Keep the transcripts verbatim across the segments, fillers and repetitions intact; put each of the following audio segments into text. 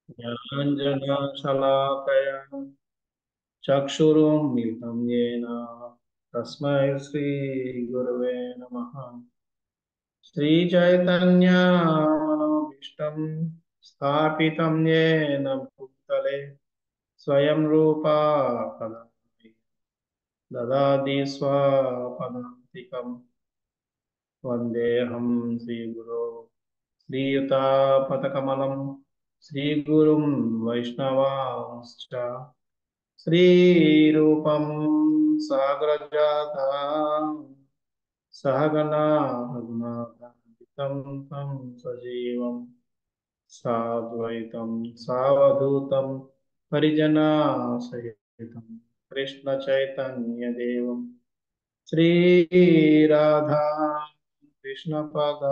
ज्ञानाञ्जनशलाकया चक्षुरुन्मिलितं येन तस्मै श्रीगुरवे नमः। श्रीचैतन्यमनोभीष्टं स्थापितं येन भूतले स्वयं रूपा कदा ददाति स्वपदान्तिकं वन्देऽहं श्रीगुरो श्रीयुतापदकमलं श्रीगुरुं वैष्णवांश्च श्रीरूपं साग्रजाता सहगना रघुनाथान्वितं तं सजीवं साद्वैतं सावधूतं परिजनासहितं कृष्णचैतन्यदेवं श्रीराधा कृष्णपदा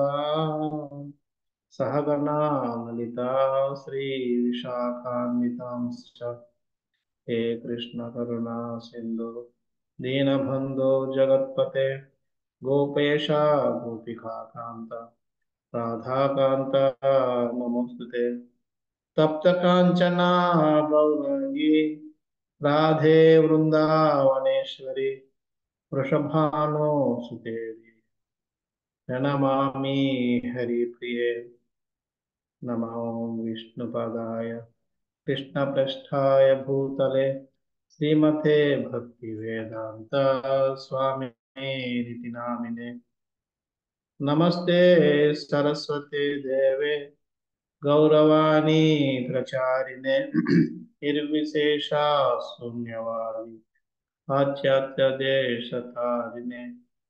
सहगना ललिता श्रीविशाखान्वितांश्च हे कृष्ण करुणा सिंधु दीनबंधो जगत्पते गोपेश गोपिका कांत राधा कांत नमोस्तुते तप्त कांचना गौरांगी राधे वृंदावनेश्वरी वृषभानो सुते प्रणमामि हरिप्रिये नमो विष्णुपदाय कृष्णपृष्ठाय भूतले श्रीमते भक्तिवेदांत स्वामिनिति नामिने नमस्ते सरस्वती देवे गौरवाणी प्रचारिणे निर्विशेषा शून्यवादी पाश्चात्य देशतारिणे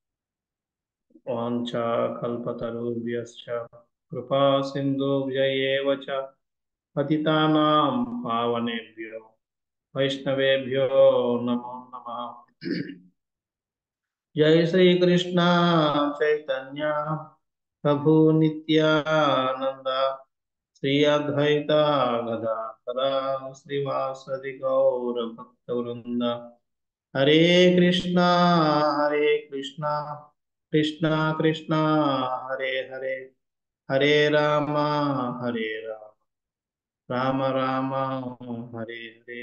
वाञ्छाकल्पतरुभ्यश्च कृपा सिन्धुभ्य एव च पतितानां पावनेभ्यो वैष्णवेभ्यो नमो नमः। जय श्री कृष्ण चैतन्य प्रभु नित्यानंद श्री अद्वैता गदाधर श्रीवासदि गौर भक्त वृंद हरे कृष्णा हरे कृष्णा कृष्णा कृष्णा हरे हरे हरे राम हरे राम राम राम हरे हरे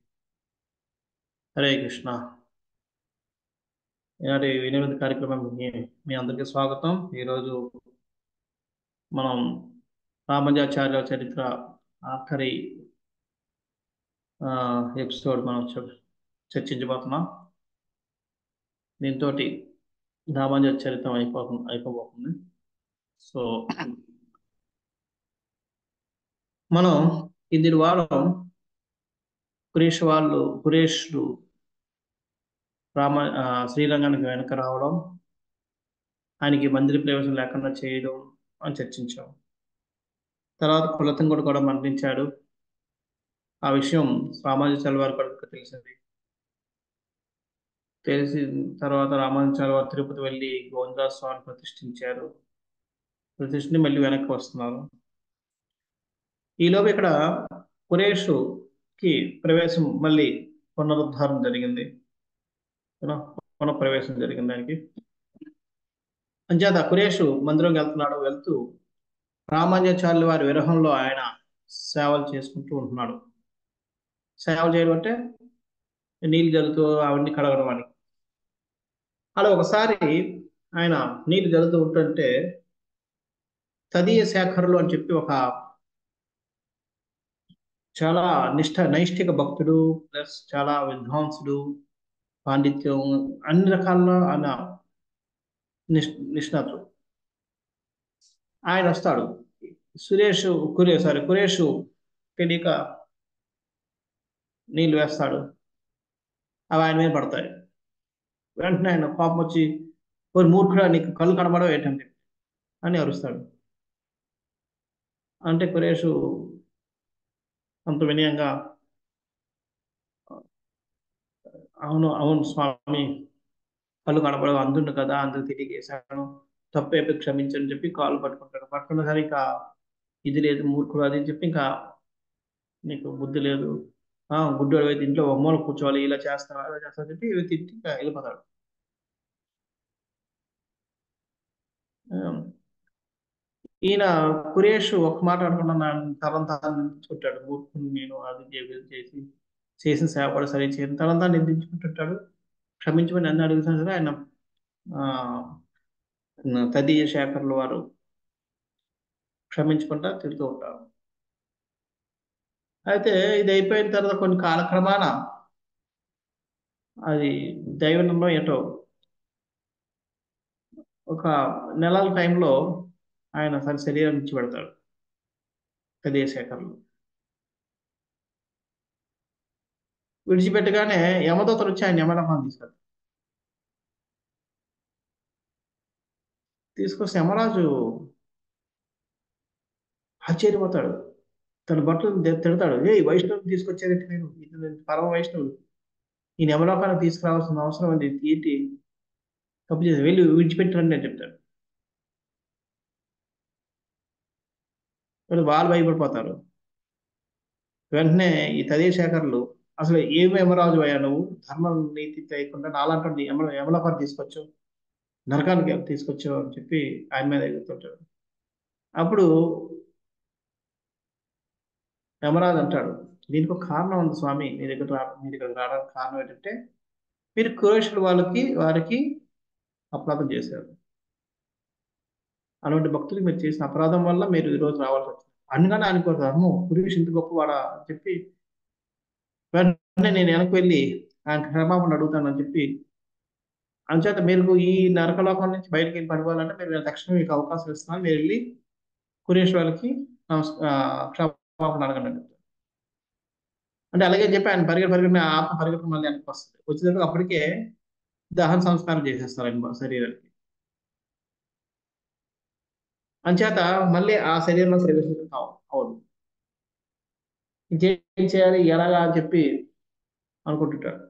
हरे कृष्णा। ఈనాటి వినియోగ కార్యక్రమం మీ అందరికీ స్వాగతం। ఈరోజు మనం రామానుజాచార్య చరిత్ర ఆఖరి ఎపిసోడ్ మనం చర్చించబోతున్నాం। దీంతో రామానుజ చరిత్ర అయిపోతుంది అయిపోబోతుంది సో మనం ఇది వారం కురేష్ వాళ్ళు కురేష్లు రామ శ్రీరంగానికి వెనక రావడం, ఆయనకి మందిర ప్రవేశం లేకుండా చేయడం అని చర్చించాం। తర్వాత కులతంగుడు కూడా మరణించాడు। ఆ విషయం రామానుజాచార్యుల వారి కూడా తెలిసింది। తెలిసిన తర్వాత రామానుజాచార్యుల వారు తిరుపతి వెళ్ళి గోవిందదాస్ స్వామిని ప్రతిష్ఠించారు। ప్రతిష్ఠించి మళ్ళీ వెనక్కి వస్తున్నారు। ఈలోపు ఇక్కడ కురేషుకి ప్రవేశం మళ్ళీ పునరుద్ధారం జరిగింది, పునఃప్రవేశం జరిగింది దానికి। అంచేత కురేషు మందిరంకి వెళ్తున్నాడు। వెళ్తూ రామానుజాచార్యుల వారి విరహంలో ఆయన సేవలు చేసుకుంటూ ఉంటున్నాడు। సేవలు చేయడం అంటే నీళ్ళు జల్లుతూ అవన్నీ కడగడం అని। అలా ఒకసారి ఆయన నీళ్ళు జల్లుతూ ఉంటుంటే తదీయ శేఖరులు అని చెప్పి ఒక చాలా నిష్ఠ నైష్ఠిక భక్తుడు ప్లస్ చాలా విద్వాంసుడు, పాండిత్యం అన్ని రకాల్లో ఆయన నిష్ నిష్ణాతుడు ఆయన వస్తాడు। సురేష్ కురే సారీ కురేషు తెలియక నీళ్ళు వేస్తాడు, అవి ఆయన మీద పడతాయి। వెంటనే ఆయన కోపం వచ్చి కొన్ని మూర్ఖుడా నీకు కళ్ళు కనబడవు ఏంటంటే అని అరుస్తాడు। అంటే కురేషు అంత వినయంగా అవును అవును స్వామి కళ్ళు కనబడవు, అందుండు కదా అందుకు తిరిగేశాను, తప్పేపి క్షమించని చెప్పి కాళ్ళు పట్టుకుంటాడు। పట్టుకున్న సరే ఇంకా ఇది లేదు మూర్ఖుడు అది చెప్పి ఇంకా నీకు బుద్ధి లేదు, ఆ గుడ్డు అయితే ఇంట్లో ఒక మూల కూర్చోవాలి, ఇలా చేస్తావా ఇలా చేస్తా చెప్పి తిట్టి ఇంకా వెళ్ళిపోతాడు। ఈయన కురేష్ ఒక మాట అనకుండా నా తనను తాను నిందించుకుంటాడు. మూర్ఖుడిని నేను అది చేసి చేసి చేసిన సేవ కూడా సరిగ్గా చేయను. తనను తాను నిందించుకుంటుంటాడు. క్షమించమని నన్ను అడుగుతాను కదా ఆయన ఆ, తదీయ శేఖర్ల వారు క్షమించకుండా తిడుతూ ఉంటారు. అయితే ఇది అయిపోయిన తర్వాత కొన్ని కాలక్రమాన అది దైవ నిర్ణయం ఏంటో ఒక నెలల టైంలో ఆయన తన శరీరం నుంచి పెడతాడు తదీయ శేఖర్లు. విడిచిపెట్టగానే యమదూతలు వచ్చి ఆయన యమలోకానికి తీసుకెళ్తారు. తీసుకొస్తే యమరాజు ఆశ్చర్యపోతాడు. తన భటులను తి- తిడతాడు. ఏ వైష్ణవుని తీసుకొచ్చారంటే మీరు ఇతను పరమ వైష్ణవుడు. ఈ యమలోకానికి తీసుకురావాల్సిన అవసరం ఉంది. ఏంటి తప్పు చేసి వెళ్ళి విడిచిపెట్టరండి అని చెప్తాడు. వాళ్ళు వాళ్ళు భయపడిపోతారు. వెంటనే ఈ తదీయ శేఖర్లు అసలు ఏమి యమరాజు అయ్యా నువ్వు ధర్మం నీతి లేకుండా నాలాంటి యమ యమలోకాన్ని తీసుకొచ్చు నరకానికి తీసుకొచ్చావు అని చెప్పి ఆయన మీద ఎగురుతుంటాడు. అప్పుడు యమరాజు అంటాడు దీనికి ఒక కారణం ఉంది స్వామి మీ దగ్గర రా మీ దగ్గర రావడానికి కారణం ఏంటంటే మీరు కురేషుల వాళ్ళకి వారికి అపరాధం చేశారు. అలాంటి భక్తులు మీరు చేసిన అపరాధం వల్ల మీరు ఈ రోజు రావాల్సి వచ్చింది. అనగానే అనుకోతారు అమ్మో కురేష్ ఇంత గొప్పవాడా అని చెప్పి వెంటనే నేను వెనక్కి వెళ్ళి ఆయన క్షమాపణ అడుగుతానని చెప్పి అంచేత మీరు ఈ నరకలోకం నుంచి బయటకి వెళ్ళి పడిపోవాలంటే మీరు తక్షణం మీకు అవకాశం ఇస్తున్నాను మీరు వెళ్ళి కురేష్ వాళ్ళకి నమస్ ఆ, క్షమాపణ అడగండి అని చెప్తారు. అంటే అలాగే చెప్పి ఆయన పరిగె పరిగెత్తిన ఆత్మ పరిగెత్తుకుని మళ్ళీ వెనక్కి వస్తుంది. వచ్చేటప్పుడు అప్పటికే దహన సంస్కారం చేసేస్తారు ఆయన శరీరానికి. అంచేత మళ్ళీ ఆ శరీరంలో ప్రవేశించడం అవ- అవదు. ఇంకేం చేయాలి ఎలాగా అని చెప్పి అనుకుంటుంటాడు.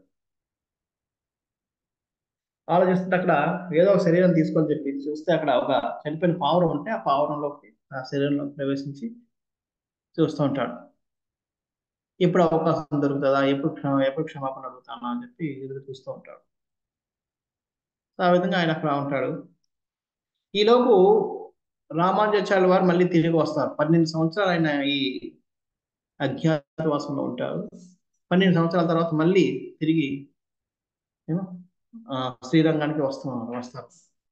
ఆలోచిస్తుంటే అక్కడ ఏదో ఒక శరీరం తీసుకొని చెప్పి చూస్తే అక్కడ ఒక చనిపోయిన పావురం ఉంటే ఆ పావురంలోకి ఆ శరీరంలో ప్రవేశించి చూస్తూ ఉంటాడు. ఎప్పుడు అవకాశం దొరుకుతుందా ఎప్పుడు క్షమ ఎప్పుడు క్షమాపణ అడుగుతానా అని చెప్పి ఎదురు చూస్తూ ఉంటాడు. సో ఆ విధంగా ఆయన అక్కడ ఉంటాడు. ఈలోపు రామానుజాచార్యుల వారు మళ్ళీ తిరిగి వస్తారు. పన్నెండు సంవత్సరాలు ఆయన ఈ అజ్ఞాతవాసంలో ఉంటారు. పన్నెండు సంవత్సరాల తర్వాత మళ్ళీ తిరిగి ఏమో, ఆ, శ్రీరంగానికి వస్తున్నారు వస్తారు.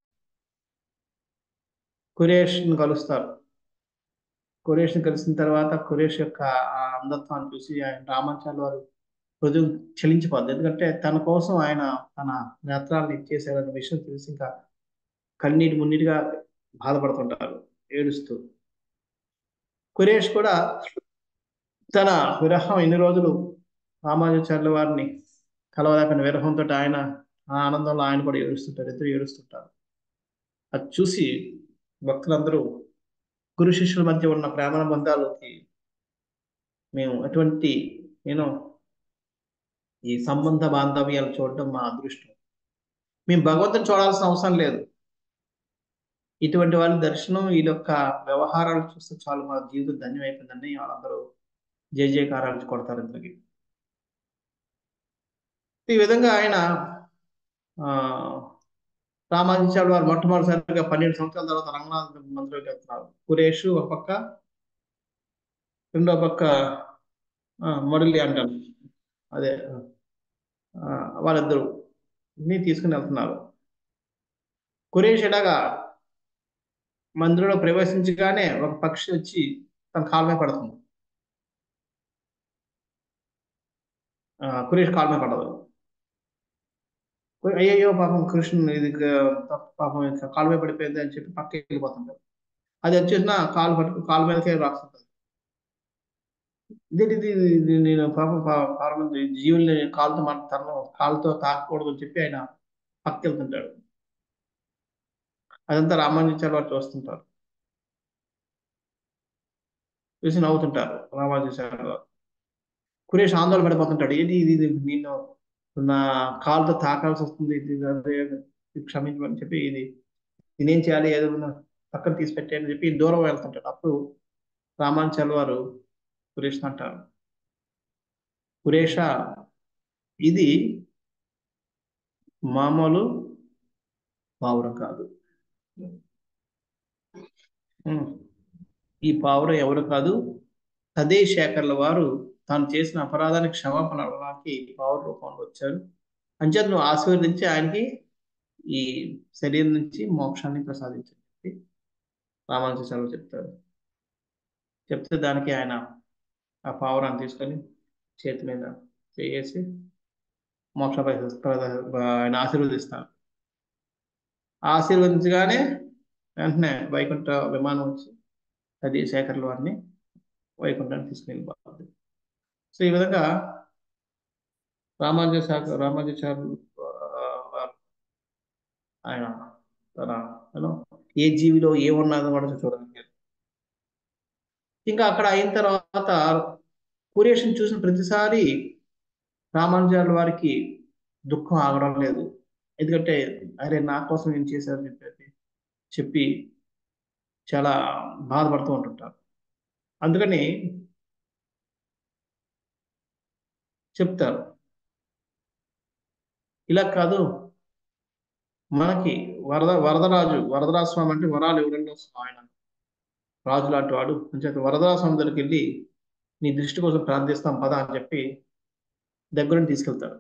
కురేష్ ని కలుస్తారు. కురేష్ ని కలిసిన తర్వాత కురేష్ యొక్క ఆ అంధత్వాన్ని చూసి ఆయన రామాచార్య వారు హృదయం చలించిపోద్ది. ఎందుకంటే తన కోసం ఆయన తన నేత్రాలను ఇచ్చేసారనే విషయం తెలిసి ఇంకా కన్నీటి మున్నీటిగా బాధపడుతుంటారు ఏడుస్తూ. కురేష్ కూడా తన విరహం ఎన్ని రోజులు రామానుజాచార్యుల వారిని కలవలేకని విరహంతో ఆయన ఆ ఆనందంలో ఆయన కూడా ఏడుస్తుంటారు. ఇద్దరు ఏడుస్తుంటారు. అది చూసి భక్తులందరూ గురు శిష్యుల మధ్య ఉన్న ప్రేమ బంధాలకి మేము అటువంటి నేను ఈ సంబంధ బాంధవ్యాలు చూడడం మా అదృష్టం. మేము భగవంతుని చూడాల్సిన అవసరం లేదు. ఇటువంటి వాళ్ళ దర్శనం వీళ్ళ యొక్క వ్యవహారాలు చూస్తే చాలు మా జీవితం ధన్యమైపోయిందని వాళ్ళందరూ జయ జయకారాలు కొడతారు ఇంతకి. ఈ విధంగా ఆయన ఆ రామానుజాచార్యుల వారు మొట్టమొదటిసారిగా పన్నెండు సంవత్సరాల తర్వాత రంగనాథ మందిరంకి వెళ్తున్నారు. కురేషు ఒక పక్క రెండో పక్క ఆ, మురళి అంటారు. అదే ఆ, వాళ్ళిద్దరు ని తీసుకుని వెళ్తున్నారు. కురేష్ ఎలాగా మందిరంలో ప్రవేశించగానే ఒక పక్షి వచ్చి తన కాలు మీద పడుతుంది. ఆ, కురేష్ కాలు మీద పడదు. అయ్యయ్యో పాపం కృష్ణుని ఇది క- తప్పు పాపం ఇంకా కాలు మీద పడిపోయింది అని చెప్పి పక్కకి వెళ్ళిపోతుంటారు. అది వచ్చేసిన కాలు పట్టు కాలు మీదకే రాస్తుంటది. ఇదేంటి ఇది ఇది నేను పాపం పా- పాపం జీవుల్ని కాలుతో మాట తన కాలుతో తాకకూడదు అని చెప్పి ఆయన పక్కకి వెళ్తుంటాడు. అదంతా రామానుజాచార్య వారు చూస్తుంటారు. చూసి నవ్వుతుంటారు రామానుజాచార్య వారు. కురేష్ ఆందోళన పడిపోతుంటాడు. ఏంటి ఇది ఇది నేను నా కాలుతో తాకాల్సి వస్తుంది ఇది అదే ఇది క్షమించమని చెప్పి ఇది నేనేం చేయాలి ఏదో నా పక్కన తీసి పెట్టాయని చెప్పి దూరం వెళ్తుంటాడు. అప్పుడు రామానుచార్య వారు సురేష్ అంటారు సురేష ఇది మామూలు పావురం కాదు. ఉమ్. ఈ పావురం ఎవరు కాదు, తదే శేఖర్ల వారు తాను చేసిన అపరాధానికి క్షమాపణ అడగడానికి పావుర రూపంలో వచ్చారు. అంచేత నువ్వు ఆశీర్వదించి ఆయనకి ఈ శరీరం నుంచి మోక్షాన్ని ప్రసాదించని చెప్పి రామానుజాచార్యులు చెప్తారు. చెప్తే దానికి ఆయన ఆ పావురాన్ని తీసుకొని చేతి మీద చేసి మోక్ష ప్రద- ప్రద- ఆయన ఆశీర్వదిస్తారు. ఆశీర్వదించగానే వెంటనే వైకుంఠ విమానం వచ్చి అది శేఖర్ల వారిని వైకుంఠానికి తీసుకెళ్ళిపోతుంది. సో ఈ విధంగా రామానుజ శాఖ రామానుజాచార్యులు ఆ, వారు ఆయన తన you know, ఏ జీవిలో ఏమున్నదో కూడా చూడగలిగారు. ఇంకా అక్కడ అయిన తర్వాత కురేషన్ చూసిన ప్రతిసారి రామానుజాల వారికి దుఃఖం ఆగడం లేదు. ఎందుకంటే అరే నా కోసం ఏం చేశారని చెప్పి చెప్పి చాలా బాధపడుతూ ఉంటుంటారు. అందుకని చెప్తారు, ఇలా కాదు, మనకి వరద వరదరాజు వరదరాజ స్వామి అంటే వరాలు ఎవరండి వస్తున్నాం, ఆయన రాజు లాంటి వాడు అని చెప్పి వరదరాజ స్వామి దగ్గరికి వెళ్ళి నీ దృష్టి కోసం ప్రార్థిస్తాం పద అని చెప్పి దగ్గరుండి తీసుకెళ్తారు.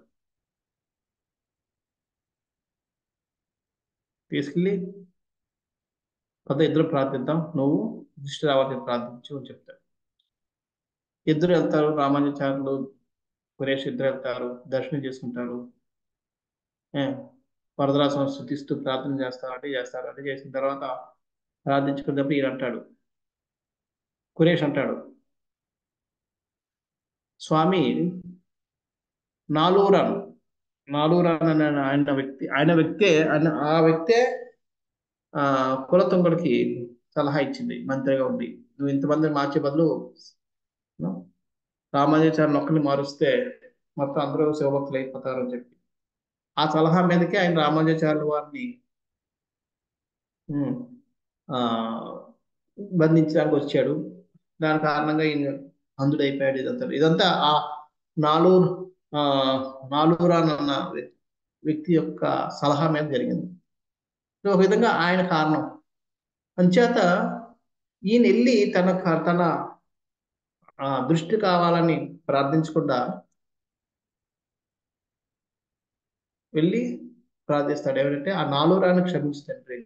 తీసుకెళ్ళి పద ఇద్దరు ప్రార్థిద్దాం, నువ్వు దృష్టి రావాలని ప్రార్థించు అని చెప్తారు. ఇద్దరు వెళ్తారు, రామానుజాచార్యులు సురేష్ ఇద్దరు వెళ్తారు, దర్శనం చేసుకుంటారు. ఏ, వరదరాజస్వామి స్థుతిస్తూ ప్రార్థన చేస్తారు, అంటే చేస్తారు. అంటే చేసిన తర్వాత ప్రార్థించుకున్నప్పుడు ఈయన అంటాడు, కురేష్ అంటాడు, స్వామి నాలూరాను నాలూరాన్ అనే ఆయన వ్యక్తి ఆయన వ్యక్తే ఆయన ఆ వ్యక్తే ఆ కులతుంగడికి సలహా ఇచ్చింది మంత్రిగా ఉండి, నువ్వు ఇంతమందిని మార్చే బదులు you know, రామానుజాచార్యులు ఒక్కరిని మారుస్తే మొత్తం అందరూ శివభక్తులు అయిపోతారు అని చెప్పి ఆ సలహా మీదకి ఆయన రామానుజాచార్యుల వారిని ఉమ్, ఆ బంధించడానికి వచ్చాడు. దాని కారణంగా ఈయన అంధుడైపోయాడు. ఇదంతా ఇదంతా ఆ నాలూరు ఆ నాలూరాన్ అన్న వ్యక్తి యొక్క సలహా మీద జరిగింది. సో ఒక విధంగా ఆయన కారణం. అంచేత ఈయన వెళ్ళి తన క- తన ఆ, దృష్టి కావాలని ప్రార్థించకుండా వెళ్ళి ప్రార్థిస్తాడు. ఏమంటే ఆ నాలూరాన్ని క్షమించు తండ్రి,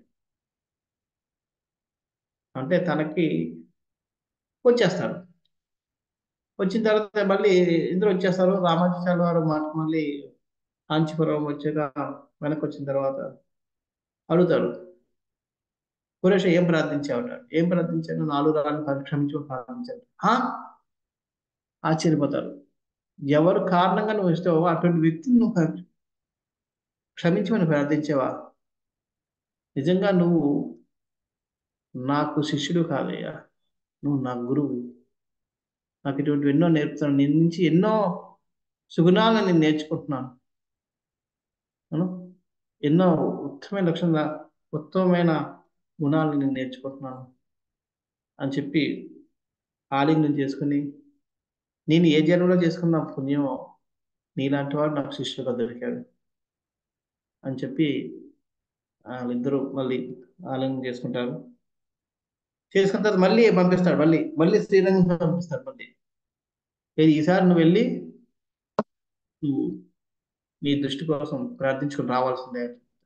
అంటే తనకి వచ్చేస్తాడు. వచ్చిన తర్వాత మళ్ళీ ఇద్దరు వచ్చేస్తారు. రామాచార్య వారు మాట మళ్ళీ కాంచీపురం వచ్చాక వెనక్కి వచ్చిన తర్వాత అడుగుతాడు, కురేష ఏం ప్రార్థించావట, ఏం ప్రార్థించాను, నాలుగు రాళ్ళని క్షమించు ప్రార్థించాను. హా, ఆశ్చర్యపోతారు. ఎవరు కారణంగా నువ్వు ఇస్తావో అటువంటి వ్యక్తిని నువ్వు క్షమించమని ప్రార్థించావా? నిజంగా నువ్వు నాకు శిష్యుడు కాదయ్యా, నువ్వు నా గురువు. నాకు ఇటువంటి ఎన్నో నేర్పుతాను, నీ నుంచి ఎన్నో సుగుణాలను నేను నేర్చుకుంటున్నాను. అవును? ఎన్నో ఉత్తమమైన లక్షణ ఉత్తమమైన గుణాలను నేను నేర్చుకుంటున్నాను అని చెప్పి ఆలింగనం చేసుకుని, నేను ఏ జన్మలో చేసుకున్న పుణ్యమో నీలాంటి వాడు నాకు శిష్యులుగా దొరికాడు అని చెప్పి వాళ్ళిద్దరూ మళ్ళీ ఆలింగనం చేసుకుంటారు. చేసుకున్న తర్వాత మళ్ళీ పంపిస్తాడు, మళ్ళీ మళ్ళీ శ్రీరంగం పంపిస్తాడు. మళ్ళీ "ఏది, ఈసారి నువ్వు వెళ్ళి నువ్వు నీ దృష్టి కోసం ప్రార్థించుకుని రావాల్సిందే."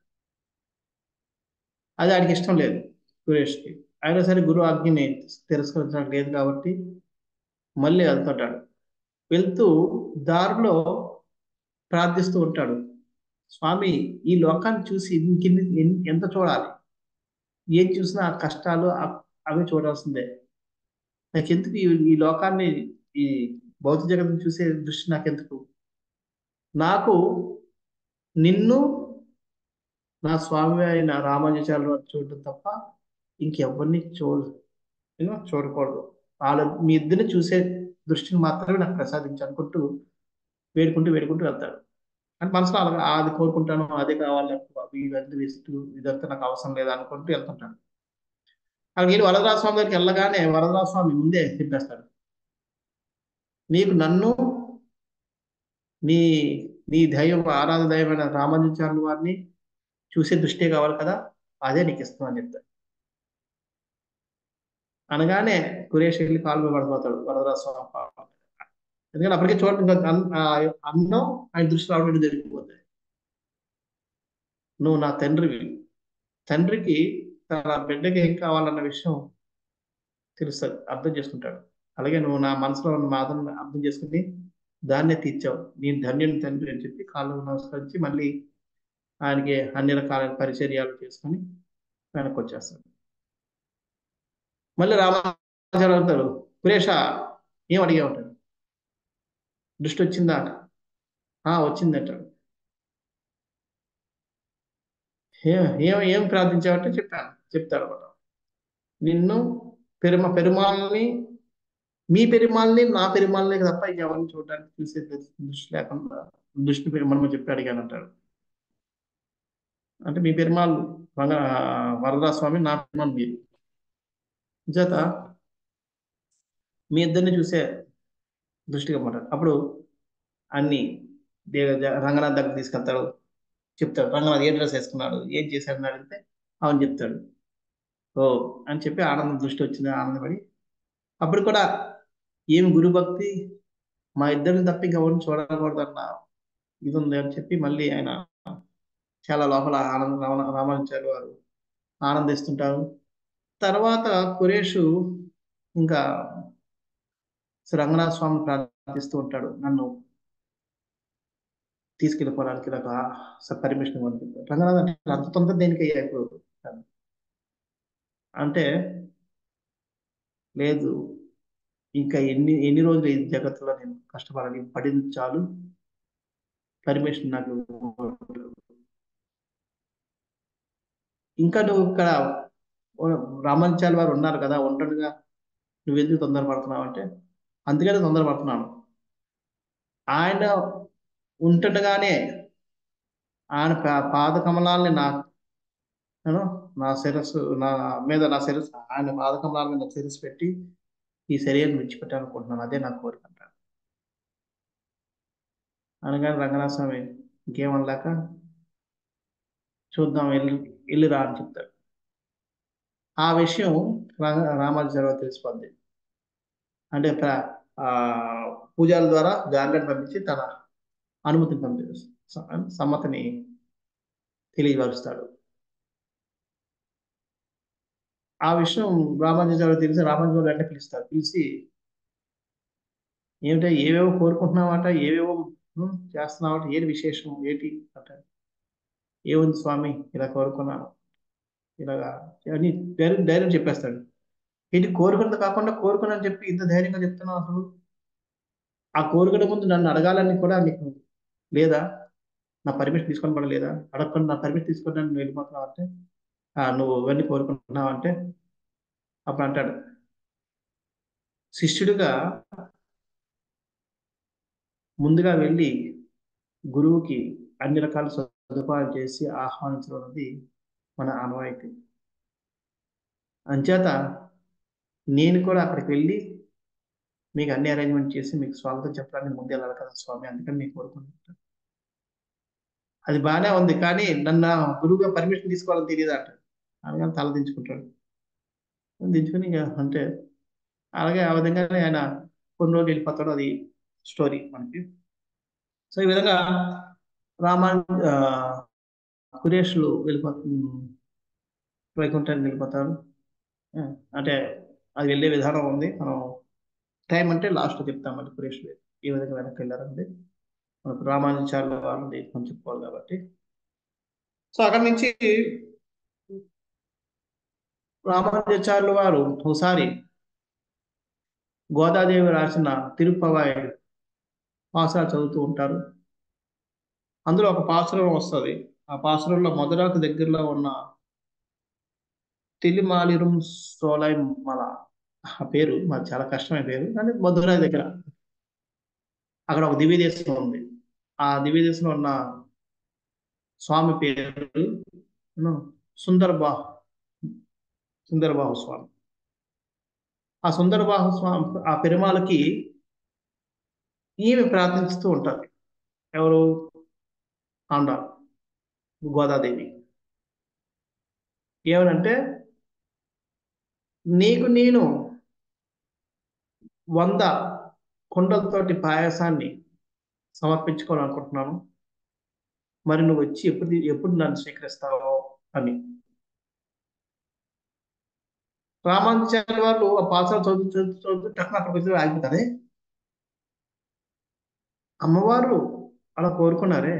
అది ఆయనకి ఇష్టం లేదు సురేష్కి. అయినా సరే గురువు ఆజ్ఞని తిరస్కరించడం లేదు కాబట్టి మళ్ళీ వెళ్తుంటాడు. వెళ్తూ దారిలో ప్రార్థిస్తూ ఉంటాడు, స్వామి ఈ లోకాన్ని చూసి ఇంకెన్ని ఎన్- ఎంత చూడాలి, ఏం చూసినా ఆ కష్టాలు ఆ- అవి చూడాల్సిందే. నాకెందుకు ఈ ఈ లోకాన్ని, ఈ భౌతిక జగత్తుని చూసే దృష్టి నాకెందుకు, నాకు నిన్ను నా స్వామి అయిన రామానుజాచార్యుల వారిని చూడటం తప్ప ఇంకెవరిని చూడ నేను చూడకూడదు. వాళ్ళ మీ ఇద్దరిని చూసే దృష్టిని మాత్రమే నాకు ప్రసాదించు అనుకుంటూ వేడుకుంటూ వేడుకుంటూ వెళ్తాడు. అంటే మనసులో అలా అది కోరుకుంటాను, అదే కావాలి నాకు బాబు, ఇవన్నీ ఇస్తూ ఇదంతా నాకు అవసరం లేదు అనుకుంటూ వెళ్తుంటాడు. అక్కడికి వెళ్ళి వరదరాజ స్వామి దగ్గరికి వెళ్ళగానే వరదరాజ స్వామి ముందే చెప్పేస్తాడు, నీకు నన్ను, నీ నీ దైవం ఆరాధ దైవమైన రామానుజాచార్యుల వారిని చూసే దృష్టి కావాలి కదా, అదే నీకు ఇస్తాను అని చెప్తాడు. అనగానే కురేష్ వెళ్ళి కాలు మీద పడిపోతాడు వరదరాజ స్వామి పాపం. ఎందుకంటే అప్పటికే చూడండి ఇంకా అన్- ఆ అన్నం ఆయన దృష్టిలో ఆల్రెడీ జరిగిపోతాయి. నువ్వు నా తండ్రివి. తండ్రికి తన బిడ్డకి ఏం కావాలన్న విషయం తెలుస్తుంది, అర్థం చేసుకుంటాడు. అలాగే నువ్వు నా మనసులో ఉన్న బాధను అర్థం చేసుకుని దాన్నే తీర్చావు, నేను ధన్యుని తండ్రి అని చెప్పి కాళ్ళు నమస్కరించి మళ్ళీ ఆయనకి అన్ని రకాల పరిచర్యలు చేసుకొని వెనక్కి వచ్చేస్తాడు. మళ్ళీ రామాచార్య అవుతాడు, సురేష ఏం అడిగా ఉంటాడు, దృష్టి వచ్చిందా? ఆ వచ్చింది అంటాడు. ఏం ఏం ఏం ప్రార్థించావంటే చెప్పాను, చెప్తాడు అనమాట. నిన్ను పెరుమ పెరుమాళ్ళని మీ పెరుమాళ్ళని నా పెరుమాళ్ళని తప్ప ఇంకెవరిని చూడడానికి చూసే దృష్టి లేకుండా దృష్టి పెరుమాళ చెప్పి అడిగాను అంటాడు. అంటే మీ పెరుమాళ్ళు రంగ వరదరాస్వామి, నా పెరుమాళ్ళు మీరు. చేత మీ ఇద్దరిని చూసే దృష్టిగా మాట్లాడు. అప్పుడు అన్ని దే- జ- రంగనాథ్ దగ్గర తీసుకెళ్తాడు, చెప్తాడు రంగనాథ్ ఏ డ్రెస్ వేసుకున్నాడు ఏం చేశాడు అని అడిగితే అవును చెప్తాడు. ఓ అని చెప్పి ఆనందం, దృష్టి వచ్చింది ఆనందపడి అప్పుడు కూడా ఏమి గురుభక్తి, మా ఇద్దరిని తప్ప ఇంకెవరిని చూడకూడదన్న ఇది ఉంది అని చెప్పి మళ్ళీ ఆయన చాలా లోపల ఆనంద రామ రామానుజాచార్య వారు ఆనందిస్తుంటారు. తర్వాత కురేషు ఇంకా శ్రీ రంగనాథ స్వామిని ప్రార్థిస్తూ ఉంటాడు, నన్ను తీసుకెళ్ళిపోవడానికి నాకు పర్మిషన్ ఇవ్వండి. రంగనాథ్ అంటే అంత తొందర దేనికి అయ్యా ఇప్పుడు అంటే, లేదు ఇంకా ఎన్ని ఎన్ని రోజులు ఈ జగత్తులో నేను కష్టపడాలి, పడింది చాలు, పర్మిషన్ నాకు ఇవ్వు. ఇంకా నువ్వు ఇక్కడ రామానుజాచార్య వారు ఉన్నారు కదా ఒంటరిగా, నువ్వెందుకు తొందరపడుతున్నావు అంటే, అందుకనే తొందరపడుతున్నాను. ఆయన ఉంటుండగానే ఆయన పా- పాద కమలాల్ని నా నేను నా శిరస్సు నా మీద నా శిరస్సు ఆయన పాద కమలాల మీద నా శిరస్సు పెట్టి ఈ శరీరం విడిచిపెట్టాలనుకుంటున్నాను, అదే నా కోరిక అంటాడు. అనగానే రంగనాథ స్వామి ఇంకేమనలేక చూద్దాం వెళ్ళి వెళ్ళి రా అని చెప్తాడు. ఆ విషయం రా- రామానుజాచార్య తెలిసిపోద్ది. అంటే ప్ర- ఆ పూజారి ద్వారా గార్లెట్ పంపించి తన అనుమతిని పంపి స- సమ్మతిని తెలియపరుస్తాడు. ఆ విషయం రామానుజాచార్య తెలిసి రామానుజాచార్య వెంట పిలుస్తారు. పిలిచి ఏమిటో ఏవేవో కోరుకుంటున్నావట, ఏవేవో ఉమ్, చేస్తున్నావట, ఏది విశేషం ఏంటి అంటాడు. ఏముంది స్వామి ఇలా కోరుకున్నాను, ఇలాగా అని ధైర్యం ధైర్యం చెప్పేస్తాడు. ఇది కోరుకున్నది కాకుండా కోరుకున్నాను చెప్పి ఇంత ధైర్యంగా చెప్తున్నావు అసలు, ఆ కోరుకునే ముందు నన్ను అడగాలని కూడా నీకు లేదా, నా పర్మిషన్ తీసుకొని పడ లేదా, అడగకుండా నా పర్మిషన్ తీసుకొని నన్ను వెళ్ళిపోతున్నావు అంటే, "ఆ, నువ్వు ఇవన్నీ కోరుకుంటున్నావు అంటే", అప్పుడు అంటాడు, శిష్యుడిగా ముందుగా వెళ్ళి గురువుకి అన్ని రకాల సదుపాయాలు చేసి ఆహ్వానించడం అనేది మన ఆనవాయితీ. అంచేత నేను కూడా అక్కడికి వెళ్ళి మీకు అన్ని అరేంజ్మెంట్ చేసి మీకు స్వాగతం చెప్పడానికి ముందే వెళ్ళాలి కదా స్వామి, అందుకని మీకు కోరుకుంటున్నాను. అది బాగానే ఉంది కానీ నన్ను గురువుగా పర్మిషన్ తీసుకోవాలని తెలియదు అంటాడు. అనగానే తల దించుకుంటాడు. దించుకుని ఇక అంటే అలాగే ఆ విధంగానే ఆయన కొన్ని రోజులు వెళ్ళిపోతాడు. అది స్టోరీ మనకి. సో ఈ విధంగా రామాన్ ఆ, కురేష్లు వెళ్ళిపో వైకుంఠానికి వెళ్ళిపోతారు. ఆ, అంటే అది వెళ్ళే విధానం ఉంది, మనం టైం అంటే లాస్ట్ చెప్తాం. మళ్ళీ కురేష్లు ఏ విధంగా వెనక్కి వెళ్ళారండి మనకు రామానుజాచార్యుల వారిని మనం చెప్పుకోవాలి కాబట్టి. సో అక్కడ నుంచి రామానుజాచార్యుల వారు ఒకసారి గోదాదేవి రాసిన తిరుప్పవాయి పాసురాలు చదువుతూ ఉంటారు. అందులో ఒక పాసురం వస్తుంది. ఆ పాసురంలో మొదలకు దగ్గరలో ఉన్న తిలిమాలిరుం సోలై మల, ఆ పేరు మాది చాలా కష్టమైన పేరు కానీ మధురై దగ్గర అక్కడ ఒక దివ్య దేశం ఉంది. ఆ దివ్య దేశంలో ఉన్న స్వామి పేరు సుందరబాహు సుందరబాహు స్వామి. ఆ సుందరబాహు స్వామి ఆ పెరుమాళకి ఈమె ప్రార్థిస్తూ ఉంటారు. ఎవరు? ఆండాൾ గోదాదేవి. ఏమనంటే నీకు నేను వంద కుండలతోటి పాయసాన్ని సమర్పించుకోవాలనుకుంటున్నాను. మరి నువ్వు వచ్చి ఎప్పుడు ఎప్పుడు నన్ను స్వీకరిస్తావో అని. రామానుజాచార్య వాళ్ళు ఆ పాఠశాల చదువు చదువు చదువుతూ టక్కున అక్కడికి వచ్చి ఆగిపోతారే. అమ్మవారు అలా కోరుకున్నారే,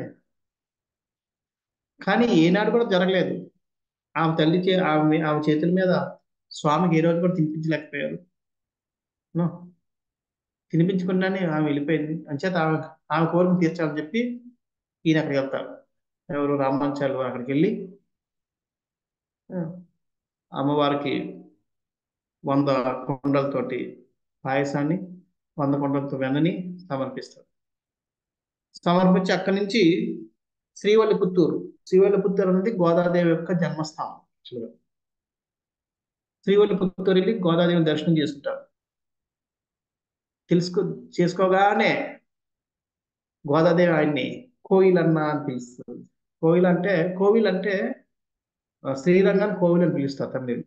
కానీ ఏనాడు కూడా జరగలేదు. ఆమె తల్లి చే ఆమె ఆమె చేతుల మీద స్వామికి ఏ రోజు కూడా తినిపించలేకపోయారు. నో, తినిపించకుండానే ఆమె వెళ్ళిపోయింది. అంచేత ఆమె ఆమె కోరిక తీర్చాలని చెప్పి ఈయన అక్కడికి వెళ్తారు. ఎవరు? రామానుజాచార్యులు వారు అక్కడికి వెళ్ళి ఆ, అమ్మవారికి వంద కుండలతోటి పాయసాన్ని, వంద కుండలతో వెన్నని సమర్పిస్తారు. సమర్పించి అక్కడి నుంచి శ్రీవల్లిపుత్తూరు శ్రీవల్లిపుత్తూరు అనేది గోదాదేవి యొక్క జన్మస్థానం. యాక్చువల్గా శ్రీవల్లిపుత్తూరు వెళ్ళి గోదాదేవిని దర్శనం చేసుకుంటారు. తెలుసుకో చేసుకోగానే గోదాదేవి ఆయన్ని కోయిలన్న అని పిలుస్తుంది. కోయిల్ అంటే కోవిల్ అంటే ఆ, శ్రీరంగాన్ని కోవిల్ అని పిలుస్తారు తమిళ.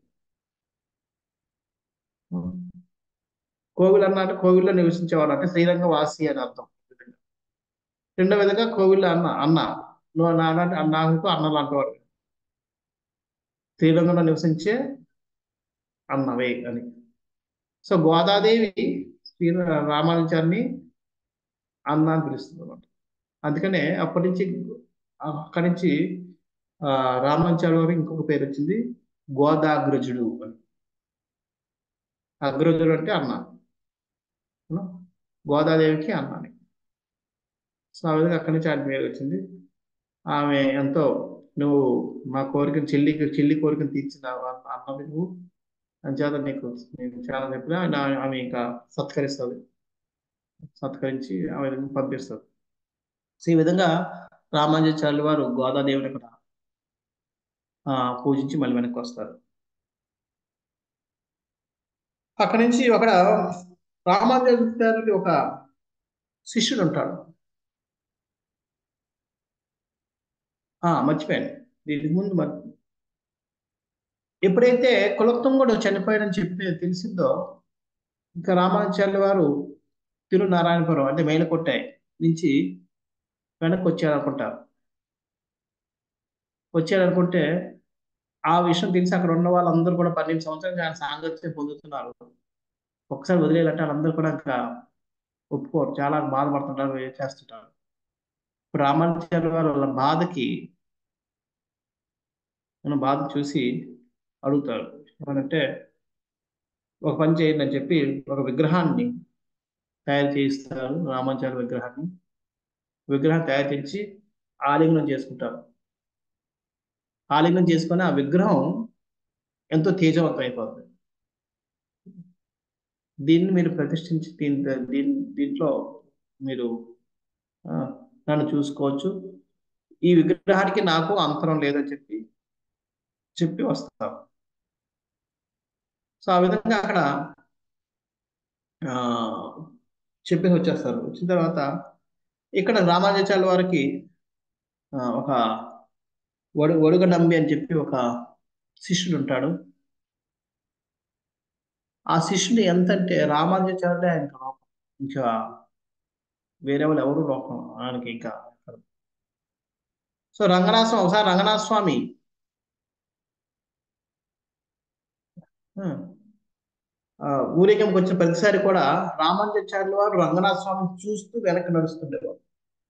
కోవిల్ అన్న అంటే కోవిల్లో నివసించేవాడు అంటే శ్రీరంగ వాసి అని అర్థం. రెండో విధంగా కోవిల్ అన్న అన్న నువ్వు నా అంటే నాకు అన్న లాంటివాడు, శ్రీరంగంలో నివసించే అన్నవే అని. సో గోదాదేవి శ్రీ రామానుజాన్ని అన్న అని పిలుస్తుంది అనమాట. అందుకనే అప్పటి నుంచి అక్కడి నుంచి ఆ రామానుజాచార్య వారికి ఇంకొక పేరు వచ్చింది, గోదాగ్రజుడు అని. అగ్రజుడు అంటే అన్న, అవునా? గోదాదేవికి అన్న అని. సో ఆ విధంగా అక్కడి నుంచి ఆయన పేరు వచ్చింది. ఆమె ఎంతో, నువ్వు మా కోరికను చెల్లికి చెల్లి కోరికను తీర్చినావు అన్న- అన్నది నువ్వు, అంచేత నీకు నేను చాలా చెప్పినా నా- ఆమె ఇంకా సత్కరిస్తుంది. సత్కరించి ఆ విధంగా పంపిస్తుంది. సో ఈ విధంగా రామానుజాచార్యులు వారు గోదాదేవిని అక్కడ ఆ, పూజించి మళ్ళీ వెనక్కి వస్తారు. అక్కడి నుంచి అక్కడ రామానుజాచార్యుడి ఒక శిష్యుడు ఉంటాడు. ఆ మర్చిపోయాను, దీనికి ముందు మరి ఎప్పుడైతే కులత్తుంగుడు చనిపోయాడని చెప్పి తెలిసిందో, ఇంకా రామానుజాచార్యుల వారు తిరునారాయణపురం అంటే మేలకొట్టాయి నుంచి వెనక్కి వచ్చారనుకుంటారు. వచ్చారనుకుంటే ఆ విషయం తెలిసి అక్కడ ఉన్న వాళ్ళందరూ కూడా పన్నెండు సంవత్సరాలు ఆయన సాంగత్యం పొందుతున్నారు. ఒకసారి వదిలేయాలంటే వాళ్ళందరూ కూడా ఇంకా ఒప్పుకోరు, చాలా బాధపడుతుంటారు, ఏం చేస్తుంటారు. ఇప్పుడు రామానుజాచార్య వారు వాళ్ళ బాధకి, మన బాధ చూసి అడుగుతారు ఏమనంటే, ఒక పని చేయండి అని చెప్పి ఒక విగ్రహాన్ని తయారు చేయిస్తారు. రామానుజాచార్య విగ్రహాన్ని విగ్రహం తయారు చేసి ఆలింగనం చేసుకుంటారు. ఆలింగనం చేసుకొని ఆ విగ్రహం ఎంతో తేజవంతం అయిపోతుంది. దీన్ని మీరు ప్రతిష్ఠించి దీని దీని దీంట్లో మీరు ఆ, నన్ను చూసుకోవచ్చు. ఈ విగ్రహానికి నాకు అంతరం లేదని చెప్పి చెప్పి వస్తాం. సో ఆ విధంగా అక్కడ ఆ చెప్పేసి వచ్చేస్తారు. వచ్చిన తర్వాత ఇక్కడ రామానుజాచార్యుల వారికి ఆ, ఒక వడు వడుగ నంబి అని చెప్పి ఒక శిష్యుడు ఉంటాడు. ఆ శిష్యుడు ఎంతంటే రామానుజాచార్యుడే ఆయనకు లోకం. ఇంకా వేరే వాళ్ళు ఎవరు లోకం ఆయనకి ఇంకా. సో రంగనాథ స్వామి ఒకసారి రంగనాథ స్వామి ఆ, ఆ, ఊరేగింపుకి వచ్చిన ప్రతిసారి కూడా రామానుజాచార్యుల వారు రంగనాథ స్వామిని చూస్తూ వెనక్కి నడుస్తుండేవారు.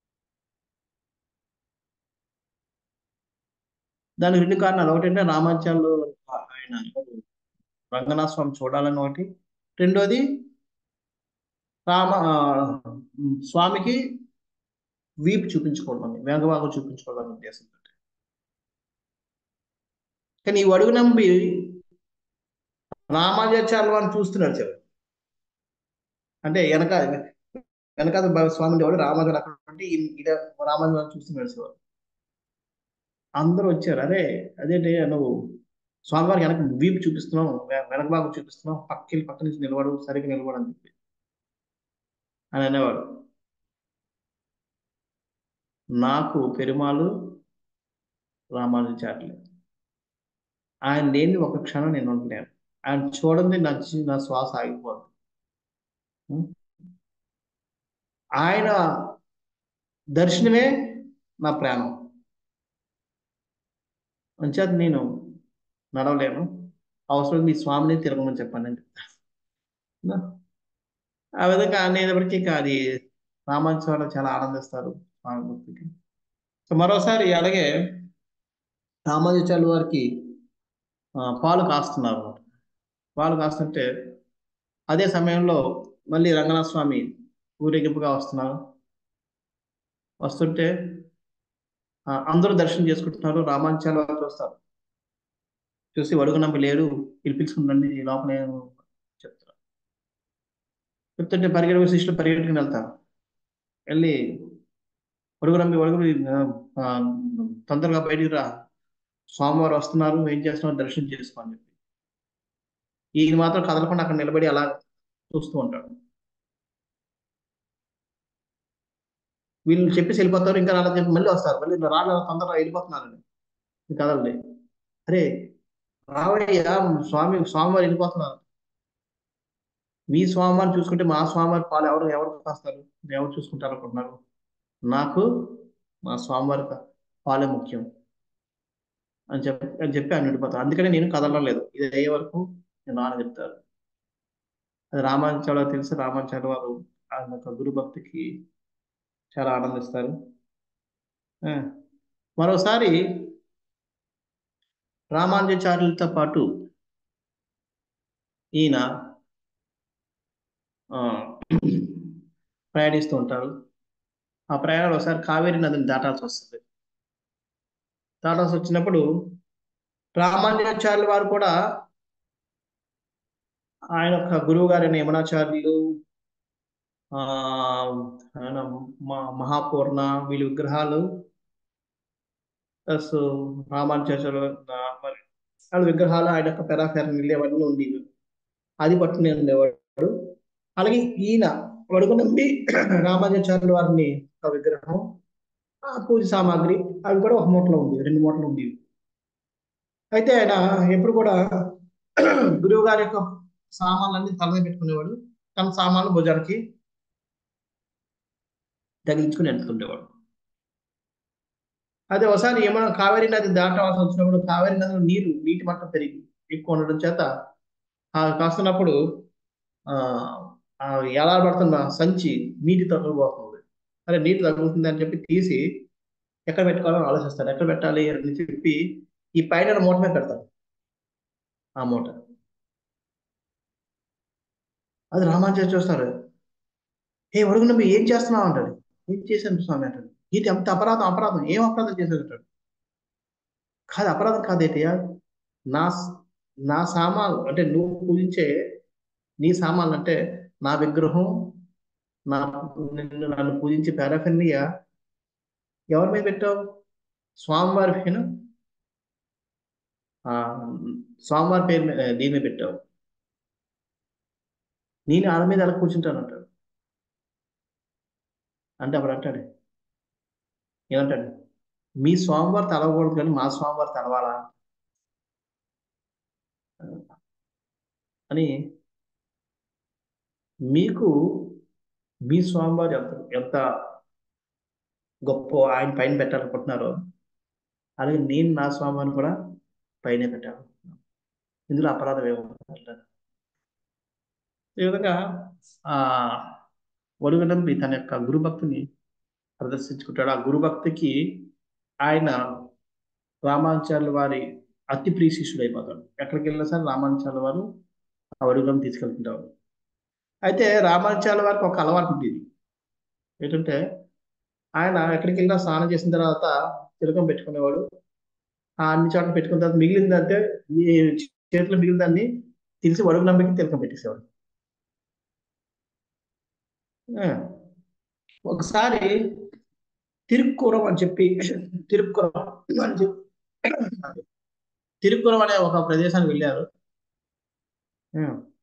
దానికి రెండు కారణాలు. ఒకటంటే రామానుజాచార్యులు ఆయన రంగనాథ స్వామి చూడాలని ఒకటి, రెండోది రామ ఆ, స్వామికి వీపు చూపించుకోవడం, వేగవాగు చూపించుకోవడం ఉద్దేశం. కానీ ఈ అడుగు నంబి రామానుజాచార్యుల వారిని చూస్తున్నాడు చివరి, అంటే వెనక వెనకాల స్వామి ఎవడు రామానుజుడు అక్కడ ఉంటే ఈయన రామానుజుడు చూస్తున్నాడు శివ. అందరూ వచ్చారు, అరే అదేంటి నువ్వు స్వామివారికి వెనక వీపు చూపిస్తున్నావు, వె- వెనక భాగం చూపిస్తున్నావు, పక్కకి పక్క నుంచి నిలబడు, సరిగ్గా నిలబడు అని చెప్పి అని అనేవాడు. నాకు పెరుమాళ్ళు రామానుజాచార్యులు, ఆయన లేని ఒక క్షణం నేను ఉండలేను. ఆయన చూడండి నా జీ- నా శ్వాస ఆగిపోతుంది. ఉం? ఆయన దర్శనమే నా ప్రాణం. అంచేత నేను నడవలేను, అవసరం మీ స్వామిని తిరగమని చెప్పండి అని చెప్తాను. ఆ విధంగా అనేటప్పటికీ ఇక అది రామాంచవాళ్ళు చాలా ఆనందిస్తారు స్వామి భక్తికి. సో మరోసారి అలాగే రామానుజాచార్యుల వారికి ఆ, పాలు కాస్తున్నారు అన్నమాట. పాలు కాస్తుంటే అదే సమయంలో మళ్ళీ రంగనాథ స్వామి ఊరేగింపుగా వస్తున్నారు. వస్తుంటే ఆ, అందరూ దర్శనం చేసుకుంటున్నారు. రామానుజాచార్యుల వారు చూస్తారు. చూసి వడుగునంపి లేరు, పిలిపించుకుందండి లోపల ఏమో చెప్తారు. చెప్తుంటే పరిగెడ శిష్యులు పరిగెట్టుకుని వెళ్తారు. వెళ్ళి వడుగునంపి వడుగు ఆ, తొందరగా బయటికి రా, స్వామివారు వస్తున్నారు, ఏం చేస్తున్నారు దర్శనం చేసుకో అని చెప్పి. ఈయన మాత్రం కదలకుండా అక్కడ నిలబడి అలా చూస్తూ ఉంటాడు. వీళ్ళు చెప్పేసి వెళ్ళిపోతారు, ఇంకా అలా చెప్పి మళ్ళీ వస్తారు, మళ్ళీ రాళ్ళ తొందరగా వెళ్ళిపోతున్నారండి, ఇంకా కదలండి. అరే రావయ్యా, స్వామి స్వామివారు వెళ్ళిపోతున్నారు. మీ స్వామివారిని చూసుకుంటే మా స్వామివారి పాలు ఎవరు ఎవరు కాస్తారు, ఎవరు చూసుకుంటారు అనుకుంటున్నారు? నాకు మా స్వామివారి పాలే ముఖ్యం అని చెప్పి అని చెప్పి ఆయన వెళ్ళిపోతారు. అందుకని నేను కదలడం లేదు, ఇది అయ్యే వరకు నేను నాన్న చెప్తారు. అది రామానుజాచార్య తెలిసి రామానుజాచార్య వారు ఆయన యొక్క గురు భక్తికి చాలా ఆనందిస్తారు. ఆ, మరోసారి రామానుజాచార్యులతో పాటు ఈయన ఆ, ప్రయాణిస్తూ ఉంటారు. ఆ ప్రయాణంలో ఒకసారి కావేరి నదిని దాటాల్సి వస్తుంది. దాటాల్సి వచ్చినప్పుడు రామానుజాచార్యుల వారు కూడా ఆయన యొక్క గురువు గారైన యమునాచార్యులు, ఆ ఆయన మ- మహాపూర్ణ వీళ్ళ విగ్రహాలు ప్లస్ రామానుజాచార్యుల ఆ, మరి వాళ్ళ విగ్రహాలు ఆయన యొక్క పెరాఫెరనీలు అవన్నీ ఉండేవి. అది పట్టుకుని ఉండేవాడు. అలాగే ఈయన వడుగు నంబి రామానుజాచార్యుల వారిని ఒక విగ్రహం, ఆ పూజ సామాగ్రి అవి కూడా ఒక మూటలో ఉండేవి, రెండు మూటలు ఉండేవి. అయితే ఆయన ఎప్పుడు కూడా గురువు గారి యొక్క సామాన్లన్నీ తల మీద పెట్టుకునేవాడు, తన సామాన్లు భుజానికి తగిలించుకుని వెళ్తుండేవాడు. అదే ఒకసారి ఏమైనా కావేరీ నది దాటవలసి వచ్చినప్పుడు కావేరీ నదిలో నీరు నీటి మట్టం పెరిగి ఎక్కువ ఉండడం చేత ఆ కాస్తున్నప్పుడు ఆ ఆ ఎలా పడుతున్న సంచి నీటి తగ్గిపోతుంది. అరే నీటి తగ్గుతుంది అని చెప్పి తీసి ఎక్కడ పెట్టుకోవాలని ఆలోచిస్తాడు. ఎక్కడ పెట్టాలి అని చెప్పి ఈ పైన మూట మీద పెడతాడు. ఆ మూట అది రామానుజాచార్య చూస్తారు. ఏ అడుగున మీరు ఏం చేస్తున్నావు అంటాడు. ఏం చేశాను స్వామి అంటాడు. ఇది అంత అపరాధం, అపరాధం ఏం అపరాధం చేశాడు అంటాడు. కాదు అపరాధం కాదేటయ్యా, నా నా సామాన్లు అంటే నువ్వు పూజించే నీ సామాన్లు అంటే నా విగ్రహం, నా నిన్ను నన్ను పూజించే పారాఫిర్నియా ఎవరి మీద పెట్టావు? స్వామివారి పైన, ఆ స్వామివారి పేరు మీద దీని మీద పెట్టావు. నేను ఆడ మీద ఎలా కూర్చుంటాను అంటాడు. అంటే అప్పుడు అంటాడు, ఏమంటాడు, మీ స్వామివారు తలవకూడదు కానీ మా స్వామివారు తలవాలా అని. మీకు మీ స్వామివారు ఎంత ఎంత గొప్ప ఆయన పైన పెట్టాలనుకుంటున్నారో అలాగే నేను నా స్వామివారిని కూడా పైనే పెట్టాను. ఇందులో అపరాధం ఏమంటారు? ఈ విధంగా ఆ వడుగనంబి తన యొక్క గురుభక్తిని ప్రదర్శించుకుంటాడు. ఆ గురుభక్తికి ఆయన రామానుచార్యుల వారి అతి ప్రియ శిష్యుడు అయిపోతాడు. ఎక్కడికి వెళ్ళినా సరే రామానుచార్యుల వారు ఆ వడుగం తీసుకెళ్తుంటారు. అయితే రామానుచార్యుల వారికి ఒక అలవాటు ఉండేది. ఏంటంటే ఆయన ఎక్కడికి వెళ్ళినా స్నానం చేసిన తర్వాత తిలకం పెట్టుకునేవాడు. ఆ అన్ని చోట్ల పెట్టుకున్న తర్వాత మిగిలిందంటే ఈ చేతిలో మిగిలిన దాన్ని తీసి వడుగు నంబికి తిలకం పెట్టేసేవాడు. ఆ, ఒకసారి తిరుక్కురం అని చెప్పి తిరుక్కురం అని చెప్పి తిరుక్కురం అనే ఒక ప్రదేశానికి వెళ్ళారు. ఆ,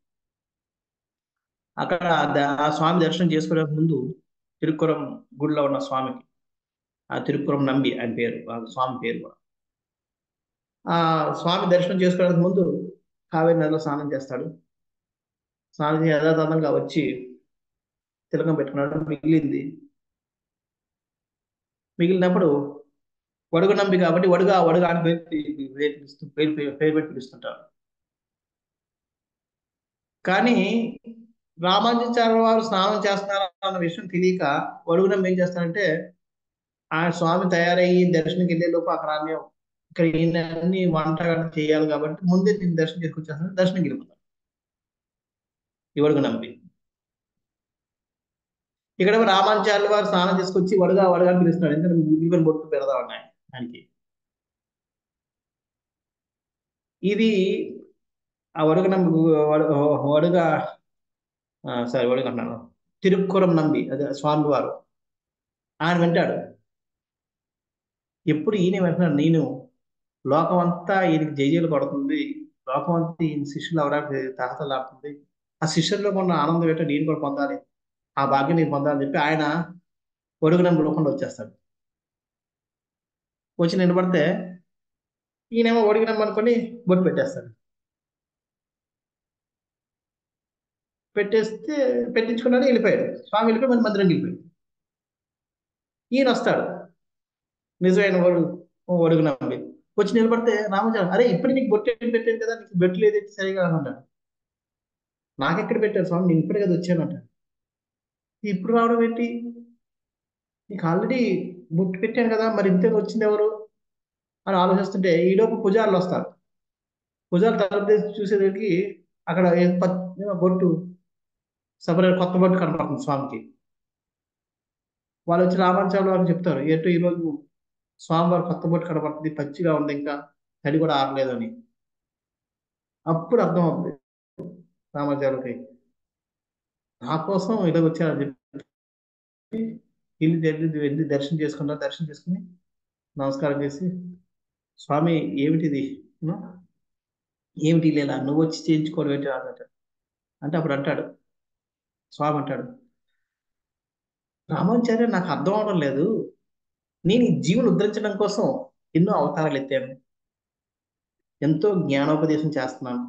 అక్కడ ద- ఆ స్వామి దర్శనం చేసుకునే ముందు తిరుక్కురం గుడిలో ఉన్న స్వామికి, ఆ తిరుక్కురం నంబి ఆయన పేరు, ఆ స్వామి పేరు కూడా. ఆ స్వామి దర్శనం చేసుకోవడానికి ముందు కావేరి నదిలో స్నానం చేస్తాడు. స్నానం చేసి యథాతథంగా వచ్చి తిలకం పెట్టుకున్నాడు. మిగిలింది మిగిలినప్పుడు వడుగు నంబి కాబట్టి వడుగా వడుగా అని పేరు పి- పేరు పిలుస్తూ పేరు పేరు పేరు పెట్టి పిలుస్తుంటారు. కానీ రామానుజాచార్య వారు స్నానం చేస్తున్నారు అన్న విషయం తెలియక వడుగు నంబి ఏం చేస్తారంటే ఆ స్వామి తయారయ్యి దర్శనంకి వెళ్ళే లోపు అక్కడ అన్ని ఇక్కడ ఈయన అన్ని వంట గట్ట చేయాలి కాబట్టి ముందే దీన్ని దర్శనం చేసుకొచ్చేస్తాను, దర్శనంకి వెళ్ళిపోతారు ఈ వడుగు నంబి. ఇక్కడ రామానుజాచార్యుల వారు స్నానం చేసుకొచ్చి వడుగా వడుగా అని పిలుస్తున్నాడు, ఎందుకంటే మిగిలిన బొట్టు పెడదా ఉన్నాయి ఆయనకి. ఇది ఆ వడుగు నంబి వడు- వడుగా సారీ వడుగు అంటున్నాను, తిరుక్కురం నంబి అదే స్వామి వారు ఆయన వింటాడు. ఎప్పుడు ఈయన వింటున్నాడు, నేను లోకం అంతా ఈయనకి జైజీలు కొడుతుంది, లోకం అంతా ఈయన శిష్యులు అవడానికి తహతలాడుతుంది, ఆ శిష్యుల్లో ఉన్న ఆనందం ఏంటో నేను కూడా పొందాలి, ఆ భాగ్యం నేను పొందాలని చెప్పి ఆయన ఒడుగునం రూపంలో వచ్చేస్తాడు. వచ్చి నిలబడితే ఈయనేమో ఒడిగినం అనుకొని బొట్టు పెట్టేస్తాడు. పెట్టేస్తే పెట్టించుకున్నాడు, వెళ్ళిపోయాడు. స్వామి వెళ్ళిపోయి మన మందిరం వెళ్ళిపోయాడు. ఈయన వస్తాడు, నిజమైన వాడు ఒడుగు నమ్మి వచ్చి నిలబడితే రామచంద్ర, అరే ఇప్పుడు నీకు బొట్టు ఏం పెట్టాను కదా, నీకు బొట్టు లేదు సరిగా అన్నాడు. నాకెక్కడ పెట్టారు స్వామి, నేను ఇప్పుడే కదా వచ్చానంట. ఇప్పుడు రావడం ఏంటి, నీకు ఆల్రెడీ బొట్టు పెట్టాను కదా, మరి ఇంత వచ్చింది ఎవరు అని ఆలోచిస్తుంటే ఈలోపు పుజారులు వస్తారు. పుజారులు తలుపు తెరిచి చూసేసరికి అక్కడ ఏ ప- ఏమో బొట్టు సపరేట్ కొత్త బొట్టు కనపడుతుంది స్వామికి. వాళ్ళు వచ్చి రామానుజాచార్యుల వారికి చెప్తారు, ఏంటో ఈరోజు స్వామివారు కొత్త బొట్టు కనపడుతుంది, పచ్చిగా ఉంది, ఇంకా తడి కూడా ఆరలేదు అని. అప్పుడు అర్థం అవుతుంది రామానుజాచార్యులకి, నా కోసం ఇలా వచ్చారని చెప్పి ఇల్లు వెళ్ళి వెళ్ళి దర్శనం చేసుకున్నారు. దర్శనం చేసుకుని నమస్కారం చేసి, స్వామి ఏమిటిది, ఉం? ఏమిటి లేదా నువ్వు వచ్చి చేయించుకోవడం ఏంటి అన్నట్టు. అంటే అప్పుడు అంటాడు, స్వామి అంటాడు, రామానుచార్య నాకు అర్థం అవడం లేదు, నేను ఈ జీవుని ఉద్ధరించడం కోసం ఎన్నో అవతారాలు ఎత్తాను, ఎంతో జ్ఞానోపదేశం చేస్తున్నాను,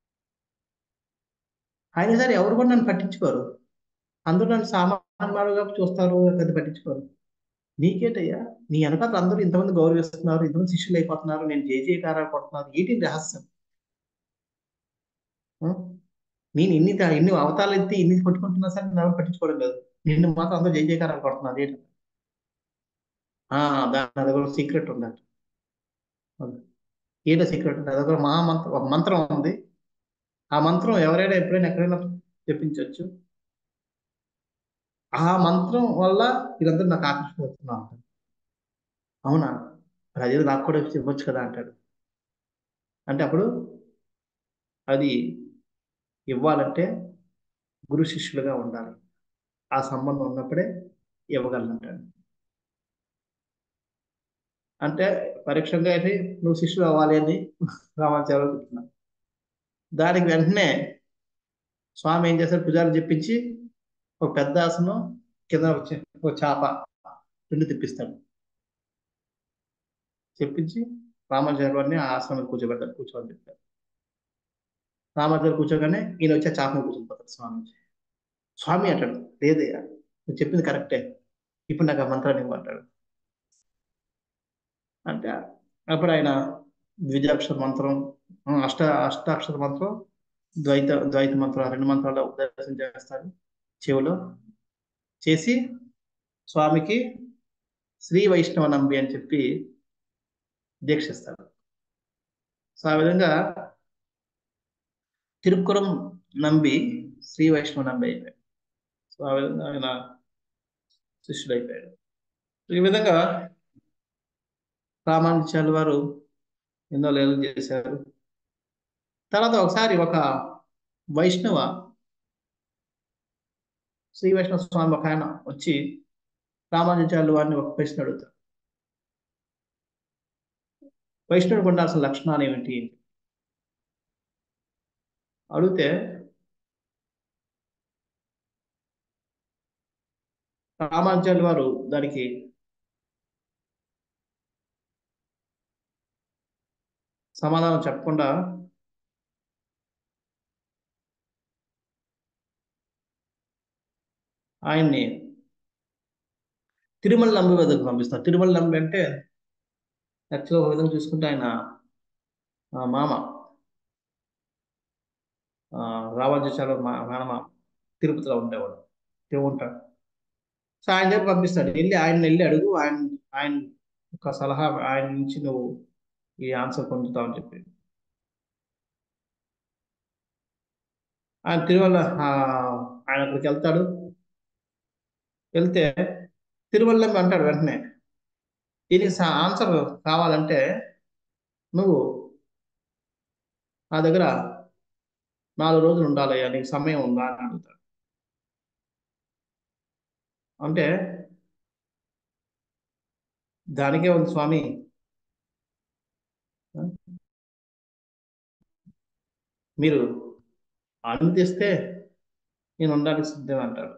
అయినా సరే ఎవరు కూడా నన్ను పట్టించుకోరు, అందరూ నన్ను సామాన్యులుగా చూస్తారు, పెద్ద పట్టించుకోరు. నీకేంటయ్యా, నీ వెనకాల అందరూ ఇంతమంది గౌరవిస్తున్నారు, ఇంతమంది శిష్యులు అయిపోతున్నారు, నేను జే జయకారాలు పడుతున్నారు, ఏంటి రహస్యం, ఆ? నేను ఇన్ని ఇన్ని అవతారాలు ఎత్తి ఇన్ని కొట్టుకుంటున్నా సరే నన్ను ఎవరు పట్టించుకోవడం లేదు, నిన్ను మాత్రం అందరూ జై జయకారాలు పడుతున్నారు ఏంటి. ఆ దాని అది కూడా సీక్రెట్ ఉందంట. ఏంటో సీక్రెట్ ఉంది, అదొక మహామంత్రం, ఒక మంత్రం ఉంది. ఆ మంత్రం ఎవరైనా ఎప్పుడైనా ఎక్కడైనా చెప్పించవచ్చు. ఆ మంత్రం వల్ల వీళ్ళందరూ నాకు ఆకర్షితున్నారు. అవునా, మరి అదేదో నాకు కూడా ఇవ్వచ్చు కదా అంటాడు. అంటే అప్పుడు అది ఇవ్వాలంటే గురు శిష్యులుగా ఉండాలి, ఆ సంబంధం ఉన్నప్పుడే ఇవ్వగలనంటాడు. అంటే పరీక్షగా అయితే నువ్వు శిష్యులు అవ్వాలి అని రామాచార్య చెప్తున్నాను. దానికి వెంటనే స్వామి ఏం చేశారు, పుజారి చెప్పించి ఒక పెద్ద ఆసనం కింద ఒక చి- ఒక చాప రెండు తెప్పిస్తాడు. చెప్పించి రామాచార్య వారిని ఆ ఆసనం మీద కూర్చోబెడతాడు, కూర్చోని చెప్తారు. రామాచార్య కూర్చోగానే ఈయన వచ్చి ఆ చాప మీద కూర్చొని స్వామి. స్వామి అంటాడు, లేదయ్యా నువ్వు చెప్పింది కరెక్టే, ఇప్పుడు నాకు ఆ మంత్రాన్ని ఇవ్వమంటాడు. అంటే అప్పుడు ఆయన ద్విజాక్షర మంత్రం, ఆ, అష్ట అష్టాక్షర మంత్రం, ద్వైత ద్వైత మంత్రం, ఆ రెండు మంత్రాలు ఉపదేశం చేస్తాడు చెవిలో. చేసి స్వామికి శ్రీ వైష్ణవ నంబి అని చెప్పి దీక్షిస్తాడు. సో ఆ విధంగా తిరుక్కురం నంబి శ్రీ వైష్ణవ నంబి అయిపోయాడు. సో ఆ విధంగా ఆయన శిష్యుడు అయిపోయాడు. ఈ విధంగా రామానుజాచార్యుల వారు ఎన్నో లీలలు చేశారు. తర్వాత ఒకసారి ఒక వైష్ణవ శ్రీ వైష్ణవ స్వామి ఒక ఆయన వచ్చి రామానుజాచార్యుల వారిని ఒక ప్రశ్న అడుగుతారు, వైష్ణవుడికి ఉండాల్సిన లక్షణాలు ఏమిటి అడిగితే రామానుజాచార్యుల వారు దానికి సమాధానం చెప్పకుండా ఆయన్ని తిరుమల నంబి వద్దకు పంపిస్తారు. తిరుమల నంబి అంటే యాక్చువల్గా ఒక విధంగా చూసుకుంటే ఆయన ఆ, మామ ఆ, రావాజాచార్య మా మేనమామ తిరుపతిలో ఉండేవాడు ఉంటాడు. సో ఆయన దగ్గర పంపిస్తాడు. వెళ్ళి ఆయన వెళ్ళి అడుగు, ఆయన ఆయన ఒక సలహా ఆయన నుంచి నువ్వు ఈ ఆన్సర్ పొందుతావు అని చెప్పి ఆయన తిరుమల ఆ, ఆయన అక్కడికి వెళ్తాడు. వెళ్తే తిరుమల అంటాడు వెంటనే, దీనికి ఆన్సర్ కావాలంటే నువ్వు నా దగ్గర నాలుగు రోజులు ఉండాలి, నీకు సమయం ఉందా అని అడుగుతాడు. అంటే దానికే ఉంది స్వామి, మీరు అనుమతిస్తే నేను ఉండడానికి సిద్ధం అంటాడు.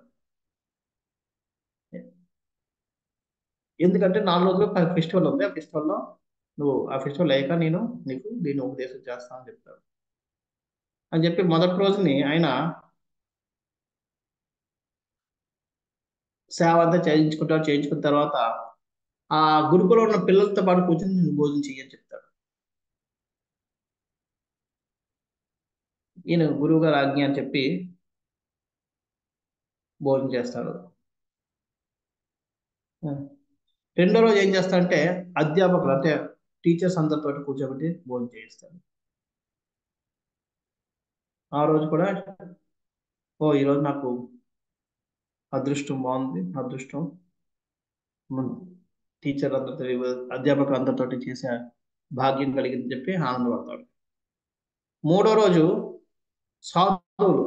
ఎందుకంటే నాలుగు రోజులు ఫెస్టివల్ ఉంది, ఆ ఫెస్టివల్లో నువ్వు ఆ ఫెస్టివల్ అయ్యాక నేను నీకు దీన్ని ఉపదేశం చేస్తాను అని చెప్తాడు. అని చెప్పి మొదటి రోజుని ఆయన సేవ అంతా చేయించుకుంటాడు. చేయించుకున్న తర్వాత ఆ గురుకులో ఉన్న పిల్లలతో పాటు కూర్చొని నేను భోజనం చెయ్యని చెప్తాడు. ఈయన గురువు గారు ఆజ్ఞ అని చెప్పి భోజనం చేస్తాడు. రెండో రోజు ఏం చేస్తాడంటే అధ్యాపకులు అంటే టీచర్స్ అందరితో కూర్చోబెట్టి భోజనం చేయిస్తాడు. ఆ రోజు కూడా ఓ ఈరోజు నాకు అదృష్టం బాగుంది, అదృష్టం టీచర్ అందరితో అధ్యాపకులు అందరితో చేసే భాగ్యం కలిగిందని చెప్పి ఆనందపడతాడు. మూడో రోజు సాధువులు,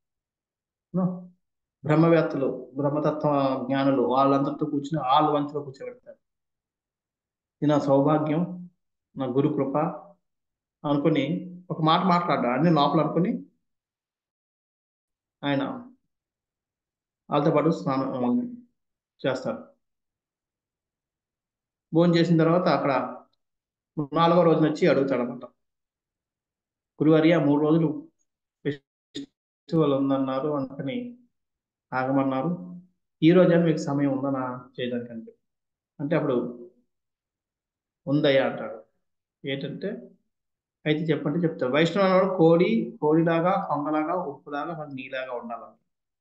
బ్రహ్మవేత్తలు, బ్రహ్మతత్వ జ్ఞానులు వాళ్ళందరితో కూర్చుని ఆళ్ళు వంతులో కూర్చోబెడతారు. ఇది నా సౌభాగ్యం, నా గురు కృప అనుకుని ఒక మాట మాట్లాడ్డా అన్ని లోపల అనుకుని ఆయన వాళ్ళతో పాటు స్నానం చేస్తారు. భోజనం చేసిన తర్వాత అక్కడ నాలుగో రోజున వచ్చి అడుగుతాడు అనమాట, గురువారి ఆ మూడు రోజులు ఫెస్టివల్ ఉందన్నారు అందుకని ఆగమన్నారు, ఈ రోజైనా మీకు సమయం ఉందనా చేయడానికంటే అంటే అప్పుడు ఉందయ్యా అంటాడు. ఏంటంటే అయితే చెప్పంటే చెప్తాడు. వైష్ణవ అన్నాడు కోడి కోడిలాగా, కొంగలాగా, ఉప్పులాగా, మరి నీలాగా ఉండాలని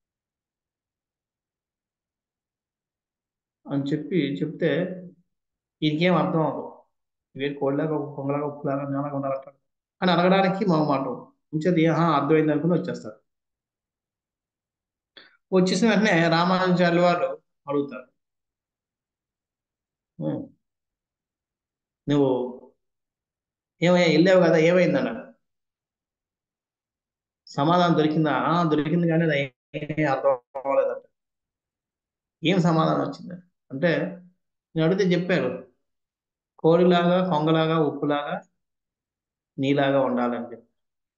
అని చెప్పి చెప్తే ఈయనకేం అర్థం అవ్వదు. ఇవే కోడిలాగా, కొంగలాగా, ఉప్పులాగా, నీలాగా ఉండాలంటాడు అని అడగడానికి మొహమాటం ఉంచేది. ఆహా అర్థమైంది అనుకుని వచ్చేస్తారు. వచ్చేసిన వెంటనే రామానుజాచార్యులు వారు అడుగుతారు, "ఉం, నువ్వు ఏమయ్యా వెళ్ళావు కదా ఏమైందన్న సమాధానం దొరికిందా? ఆ దొరికింది కానీ అది ఏమీ అర్థం అవ్వలేదంట. ఏం సమాధానం వచ్చింది అంటే నేను అడిగితే చెప్పారు, కోడిలాగా, కొంగలాగా, ఉప్పులాగా, నీలాగా ఉండాలని చెప్పి.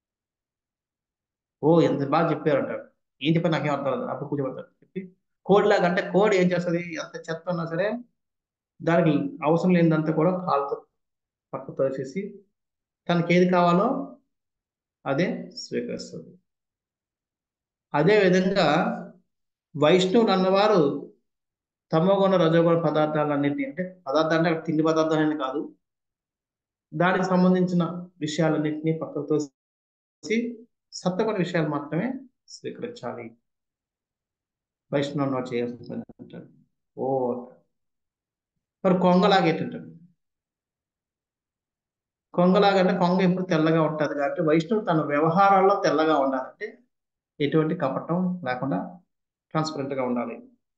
ఓ ఎంత బాగా చెప్పారు అంటాడు. ఏం చెప్పారు నాకేం అర్థం అవ్వలేదు. అప్పుడు కూర్చోబెడతాడు చెప్పి, కోడిలాగా అంటే కోడి ఏం చేస్తుంది, ఎంత చెత్త ఉన్నా సరే దానికి అవసరం లేనిదంతా కూడా కాలుతో పక్కకు తోసేసి తనకి ఏది కావాలో అదే స్వీకరిస్తుంది. అదే విధంగా వైష్ణవులు అన్నవారు తమోగుణ రజోగుణ పదార్థాలన్నింటినీ అంటే పదార్థాలు అంటే అక్కడ తిండి పదార్థాలని కాదు, దానికి సంబంధించిన విషయాలన్నింటినీ పక్కకు తోసి సత్వగుణ విషయాలు మాత్రమే స్వీకరించాలి. వైష్ణవ చేయాల్సి అంటాడు. ఓ మరి కొంగలాగేటంటాడు. కొంగలాగా అంటే కొంగ ఎప్పుడు తెల్లగా ఉంటది కాబట్టి వైష్ణవు తన వ్యవహారాల్లో తెల్లగా ఉండాలంటే ఎటువంటి కపటం లేకుండా ట్రాన్స్పరెంట్ గా ఉండాలి.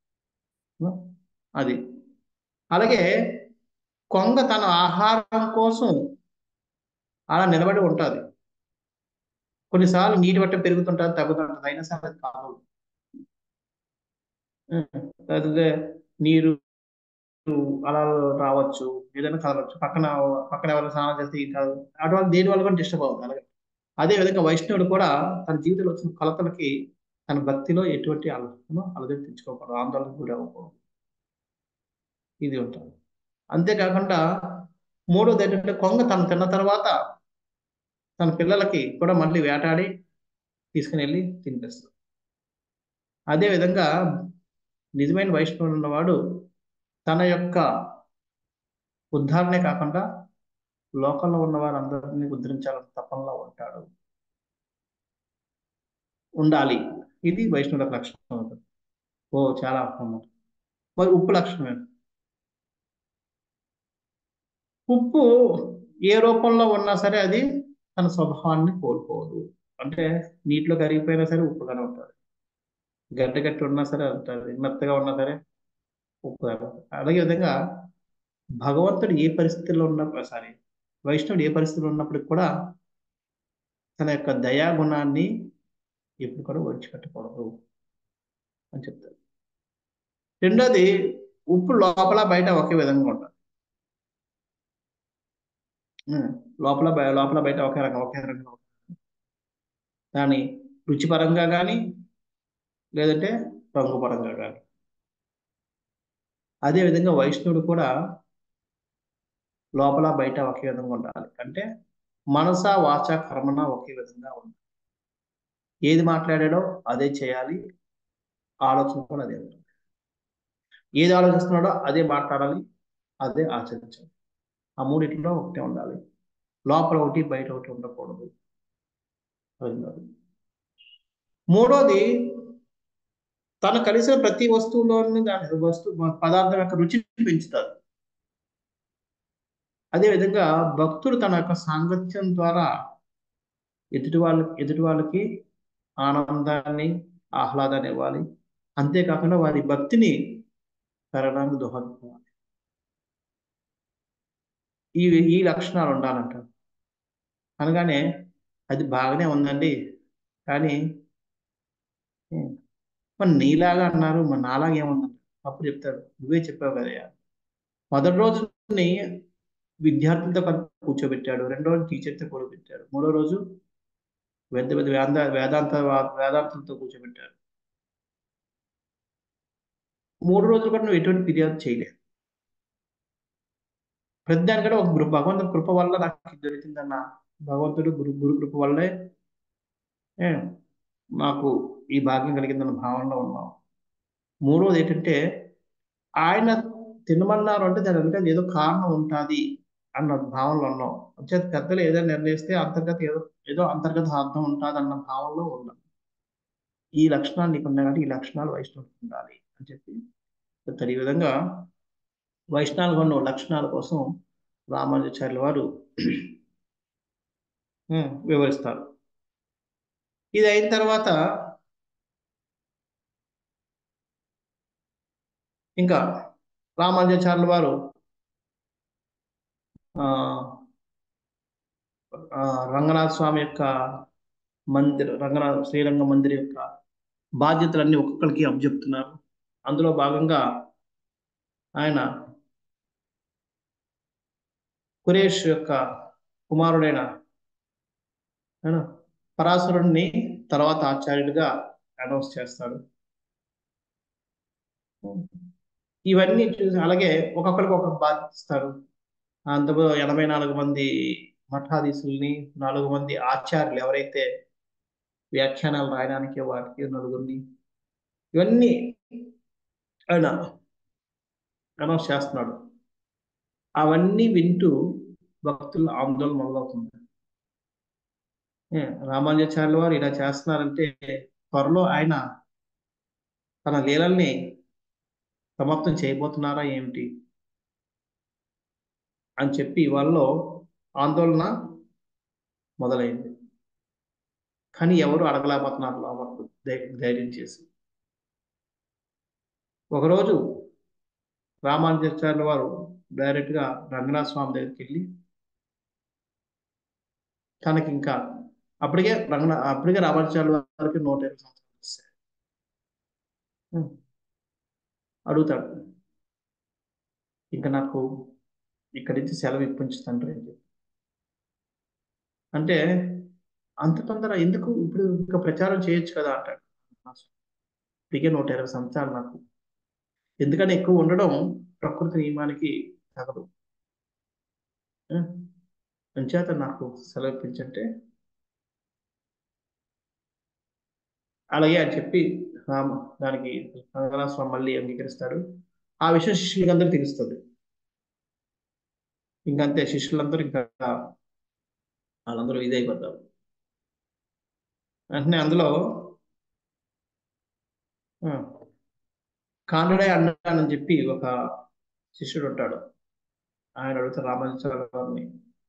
అది అలాగే కొంగ తన ఆహారం కోసం అలా నిలబడి ఉంటుంది. కొన్నిసార్లు నీటి మట్టం పెరుగుతుంటుంది, తగ్గుతుంటుంది, అయినా సరే అది కాదు. అదే నీరు అలా రావచ్చు, ఏదైనా కదలవచ్చు, పక్కన పక్కన ఎవరైనా స్నానం చేస్తే ఇది కాదు, అటువంటి దేని వల్ల కూడా డిస్టర్బ్ అవుతుంది. అలాగే అదే విధంగా వైష్ణవుడు కూడా తన జీవితంలో వచ్చిన కలతలకి తన భక్తిలో ఎటువంటి ఆలోచన అలజడి తెచ్చుకోకూడదు, ఆందోళనకు గురి అవ్వకూడదు. ఇది ఉంటుంది. అంతేకాకుండా మూడోది ఏంటంటే కొంగ తను తిన్న తర్వాత తన పిల్లలకి కూడా మళ్ళీ వేటాడి తీసుకుని వెళ్ళి తినిపిస్తుంది. అదే విధంగా నిజమైన వైష్ణవుడు ఉన్నవాడు తన యొక్క ఉద్ధారణే కాకుండా లోకంలో ఉన్న వారందరినీ ఉద్ధరించాలని తపనలో ఉంటాడు, ఉండాలి. ఇది వైష్ణవుల లక్షణం అవుతుంది. ఓ చాలా అర్థం. మరి ఉప్పు లక్షణం ఏంటి? ఉప్పు ఏ రూపంలో ఉన్నా సరే అది తన స్వభావాన్ని కోల్పోదు. అంటే నీటిలో కరిగిపోయినా సరే ఉప్పుగానే ఉంటుంది, గడ్డ కట్టి ఉన్నా సరే ఉంటుంది, మెత్తగా ఉన్నా సరే ఉప్పుగానే ఉంటుంది. అలాగే విధంగా భగవంతుడు ఏ పరిస్థితుల్లో ఉన్నప్పుడు, సారీ వైష్ణవుడు ఏ పరిస్థితుల్లో ఉన్నప్పటికి కూడా తన యొక్క దయా గుణాన్ని ఎప్పుడు కూడా విడిచిపెట్టకూడదు అని చెప్తారు. రెండోది, ఉప్పు లోపల బయట ఒకే విధంగా ఉంటుంది. ఉం. లోపల బయ- లోపల బయట ఒకే రకం ఒకే రకంగా ఉంటుంది. దాని రుచిపరంగా కానీ లేదంటే రంగు పరంగా కానీ. అదే విధంగా వైష్ణవుడు కూడా లోపల బయట ఒకే విధంగా ఉండాలి. అంటే మనస వాచ కర్మన ఒకే విధంగా ఉండాలి. ఏది మాట్లాడాడో అదే చేయాలి, ఆలోచన కూడా అదే ఉంటుంది. ఏది ఆలోచిస్తున్నాడో అదే మాట్లాడాలి, అదే ఆచరించాలి. ఆ మూడిట్లో ఒకటే ఉండాలి. లోపల ఒకటి బయట ఒకటి ఉండకూడదు. రెండోది. మూడోది, తను కలిసిన ప్రతి వస్తువులోని దాని వస్తు పదార్థం యొక్క రుచిని పెంచుతారు. అదే విధంగా భక్తుడు తన యొక్క సాంగత్యం ద్వారా ఎదుటి వాళ్ళకి ఎదుటి వాళ్ళకి ఆనందాన్ని, ఆహ్లాదాన్ని ఇవ్వాలి. అంతేకాకుండా వారి భక్తిని పెరగడానికి దోహదపడాలి. ఈ ఈ లక్షణాలు ఉండాలంట. అనగానే అది బాగానే ఉందండి, కానీ ఉం, మరి నీలాగా అన్నారు, మరి నాలాగా ఏముందండి? అప్పుడు చెప్తాడు, నువ్వే చెప్పావు కదయ్యా. మొదటి రోజుని విద్యార్థులతో కలిపి కూర్చోబెట్టాడు, రెండో రోజు టీచర్తో కూర్చోబెట్టాడు, మూడో రోజు పెద్ద పెద్ద వేద వేదాంత వేదాంతులతో కూర్చోబెట్టాడు. మూడు రోజులు కూడా నువ్వు ఎటువంటి ఫిర్యాదు చేయలేదు. ప్రతి దానికంటే ఒక కృప, భగవంతుడి కృప వల్ల నాకు ఇది దొరికిందన్న, భగవంతుడు గురు గురు కృప వల్లే ఏ, నాకు ఈ భాగ్యం కలిగిందన్న భావనలో ఉన్నాం. మూడోది ఏంటంటే, ఆయన తినమన్నారు అంటే దాని వెనుక ఏదో కారణం ఉంటుంది అన్న భావనలో ఉన్నాం. అంచేత పెద్దలు ఏదైనా నిర్ణయిస్తే అంతర్గత ఏదో ఏదో అంతర్గత అర్థం ఉంటుంది అన్న భావనలో ఉన్నాం. ఈ లక్షణాలు నీకు ఉన్నాయి కాబట్టి ఈ లక్షణాలు వైష్ణవుడికి ఉండాలి అని చెప్పి చెప్తారు. ఈ విధంగా వైష్ణవులు ఉన్న లక్షణాల కోసం రామానుజాచార్యుల వారు ఉం, వివరిస్తారు. ఇది అయిన తర్వాత ఇంకా రామానుజాచార్యుల వారు ఆ ఆ, రంగనాథ స్వామి యొక్క మందిర రంగనాథ శ్రీరంగ మందిర్ యొక్క బాధ్యతలన్నీ ఒక్కొక్కరికి అప్పచెప్తున్నారు. అందులో భాగంగా ఆయన కురేష్ యొక్క కుమారుడైన ఆయన పరాశరుడిని తర్వాత ఆచార్యుడిగా అనౌన్స్ చేస్తాడు. ఇవన్నీ చూసి అలాగే ఒక్కొక్కరికి ఒక్కొక్క బాధ్యత ఇస్తారు. అందులో ఎనభై నాలుగు మంది మఠాధీశుల్ని, నాలుగు మంది ఆచార్యులు ఎవరైతే వ్యాఖ్యానాలు రాయడానికి వాటికి నలుగురిని, ఇవన్నీ ఆయన అనౌన్స్ చేస్తున్నాడు. అవన్నీ వింటూ భక్తుల ఆందోళన మొదలవుతుంది. ఏ, రామానుజాచార్యుల వారు ఇలా చేస్తున్నారంటే త్వరలో ఆయన తన లీలల్ని సమాప్తం చేయబోతున్నారా ఏమిటి అని చెప్పి వాళ్ళలో ఆందోళన మొదలైంది. కానీ ఎవరు అడగలేకపోతున్నారు లోపల ధైర్యం చేసి. ఒకరోజు రామానుజాచార్యుల వారు డైరెక్ట్ గా రంగనాథ స్వామి దగ్గరికి వెళ్ళి తనకి ఇంకా అప్పటికే రంగనా అప్పటికే రామానుజాచార్యుల వారికి నూట ఇరవై సంవత్సరాలు వస్తాయి. ఉం. అడుగుతాడు, ఇంకా నాకు ఇక్కడి నుంచి సెలవు ఇప్పించు తండ్రి అని చెప్పి. అంటే అంత తొందర ఎందుకు, ఇప్పుడు ఇంకా ప్రచారం చేయొచ్చు కదా అంటాడు. ఇప్పటికే నూట ఇరవై సంవత్సరాలు నాకు, ఎందుకని ఎక్కువ ఉండడం ప్రకృతి నియమానికి తగదు. ఉం. అంచేత నాకు సెలవు ఇప్పించంటే అలాగే అని చెప్పి రామ దానికి రంగనాథ స్వామి మళ్ళీ అంగీకరిస్తాడు. ఆ విషయం శిష్యులకి అందరికీ తెలుస్తుంది. ఇంకంతే శిష్యులందరూ ఇంకా వాళ్ళందరూ ఇదైపోతారు. వెంటనే అందులో ఆ, కాండుడే అన్నాడని చెప్పి ఒక శిష్యుడు ఉంటాడు. ఆయన అడుగుతారు రామానుజాచార్య గారిని,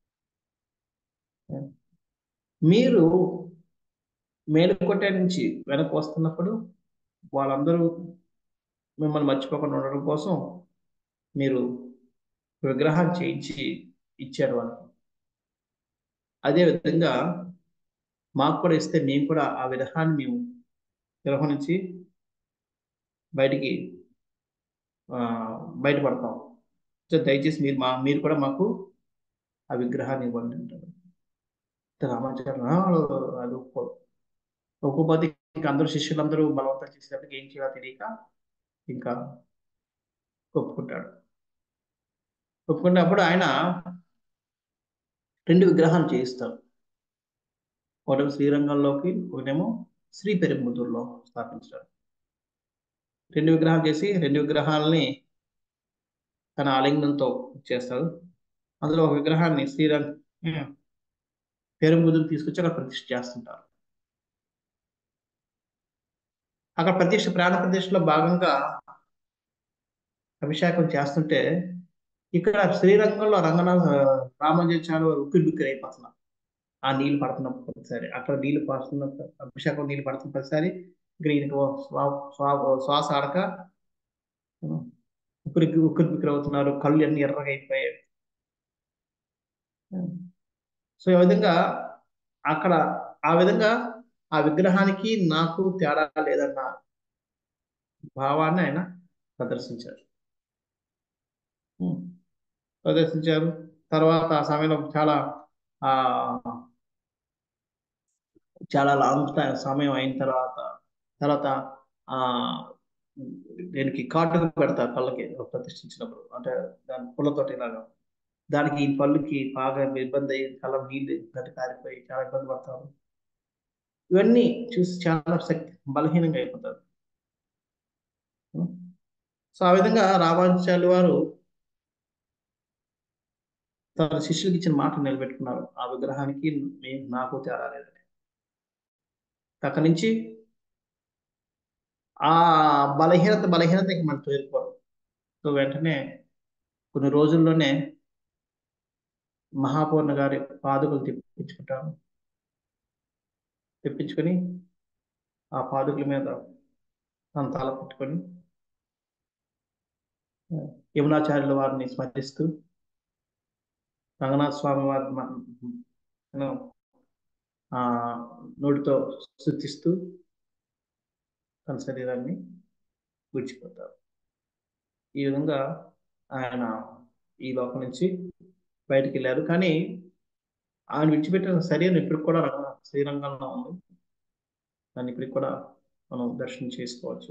మీరు మేలుకోట నుంచి వెనక్కి వస్తున్నప్పుడు వాళ్ళందరూ మిమ్మల్ని మర్చిపోకుండా ఉండడం కోసం మీరు విగ్రహం చేయించి ఇచ్చారు అని. అదే విధంగా మాకు కూడా ఇస్తే మేము కూడా ఆ విగ్రహాన్ని మేము విగ్రహం నుంచి బయటికి ఆ, బయటపడతాం. సో దయచేసి మీరు మా మీరు కూడా మాకు ఆ విగ్రహాన్ని ఇవ్వండి అంటారు. రామాచార్య అది ఒప్పుకో ఒప్పుకోపోతే ఇంకా అందరూ శిష్యులందరూ బలవంతం చేసేటప్పుడు ఏం చేయాలో తెలియక ఇంకా ఒప్పుకుంటాడు. ఒప్పుకున్నప్పుడు ఆయన రెండు విగ్రహాలు చేయిస్తారు. ఒకటేమో శ్రీరంగంలోకి, ఒకటేమో శ్రీ పెరుంబుదూరులో స్థాపించారు. రెండు విగ్రహాలు చేసి రెండు విగ్రహాలని తన ఆలింగనంతో చేస్తారు. అందులో ఒక విగ్రహాన్ని శ్రీరంగ పెరుంబుదూరు తీసుకొచ్చి అక్కడ ప్రతిష్ఠ చేస్తుంటారు. అక్కడ ప్రతిష్ఠ ప్రాణ ప్రతిష్ఠలో భాగంగా అభిషేకం చేస్తుంటే ఇక్కడ శ్రీరంగంలో రంగనాథ రామానుజాచార్య ఉక్కిరి బిక్కిరి అయిపోతున్నారు. ఆ నీళ్లు పడుతున్నప్పుడు ప్రతిసారి అక్కడ నీళ్లు పడుతున్న అభిషేకం నీళ్లు పడుతున్న ప్రతిసారి ఇక్కడ ఈయనకు శ్వా- శ్వా- శ్వాస ఆడక ఉక్కిరి ఉక్కిరి బిక్కిరి అవుతున్నారు. కళ్ళు అన్ని ఎర్రగా అయిపోయాయి. సో ఈ విధంగా అక్కడ ఆ విధంగా ఆ విగ్రహానికి నాకు తేడా లేదన్న భావాన్ని ఆయన ప్రదర్శించారు. ఉం. ప్రదర్శించారు. తర్వాత ఆ సమయంలో చాలా ఆ చాలా లాంగ్ టైం సమయం అయిన తర్వాత తర్వాత ఆ దీనికి కాటుక పెడతారు కళ్ళకి ప్రతిష్ఠించినప్పుడు, అంటే దాని పుల్లతోటి ఇలాగా దానికి ఈ పళ్ళుకి బాగా ఇబ్బంది అయ్యి కళ్ళ నీళ్ళు గట్టి కారిపోయి చాలా ఇబ్బంది పడతారు. ఇవన్నీ చూసి చాలా శక్తి బలహీనంగా అయిపోతారు. సో ఆ విధంగా రామానుజాచార్యులు వారు తన శిష్యులకు ఇచ్చిన మాట నిలబెట్టుకున్నారు. ఆ విగ్రహానికి మీ- నాకు తేడా లేదని. అక్కడి నుంచి ఆ బలహీనత బలహీనత ఇంక మనం తోలుకోరు. సో వెంటనే కొన్ని రోజుల్లోనే మహాపూర్ణ గారి పాదుకలు తెప్పించుకుంటాను. తెప్పించుకొని ఆ పాదుకల మీద తన తల పెట్టుకొని యమునాచార్యుల వారిని స్మరిస్తూ రంగనాథ స్వామి వారి మ- ను, ఆ నోటితో స్తుతిస్తూ తన శరీరాన్ని విడిచిపోతారు. ఈ విధంగా ఆయన ఈ లోకం నుంచి బయటికి వెళ్ళారు. కానీ ఆయన విడిచిపెట్టిన శరీరం ఇప్పటికి కూడా రంగ శ్రీరంగంలో ఉంది. దాన్ని ఇప్పటికి కూడా మనం దర్శనం చేసుకోవచ్చు.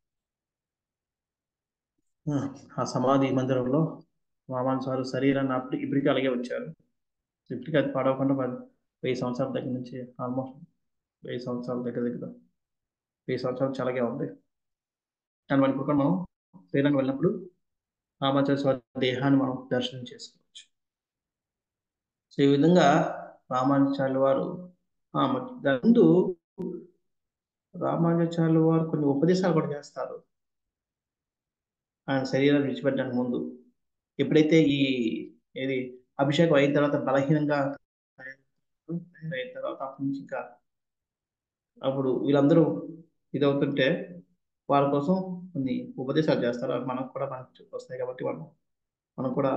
ఆ ఆ సమాధి మందిరంలో రామానుజారు శరీరాన్ని అప్పటికి ఇప్పటికీ అలాగే వచ్చారు. ఇప్పటికీ అది పడవకుండా పది- వెయ్యి సంవత్సరాల దగ్గర నుంచి ఆల్మోస్ట్ వెయ్యి సంవత్సరాల దగ్గర దగ్గర వెయ్యి సంవత్సరాల నుంచి అలాగే ఉంది. కానీ మనం ఇప్పుడు కూడా మనం శ్రీరంగం వెళ్ళినప్పుడు రామాచార్య స్వామి దేహాన్ని మనం దర్శనం చేసుకోవచ్చు. సో ఈ విధంగా రామానుజాచార్యుల వారు ఆ, మరి దాని ముందు రామానుజాచార్యుల వారు కొన్ని ఉపదేశాలు కూడా చేస్తారు. ఆయన శరీరాన్ని విడిచిపెట్టడానికి ముందు ఎప్పుడైతే ఈ ఏది అభిషేకం అయిన తర్వాత బలహీనంగా అయిన తర్వాత అప్పటి నుంచి ఇంకా అప్పుడు వీళ్ళందరూ ఇదవుతుంటే వాళ్ళ కోసం కొన్ని ఉపదేశాలు చేస్తారు. అవి మనకు కూడా మనకు వస్తాయి కాబట్టి మనం మనం కూడా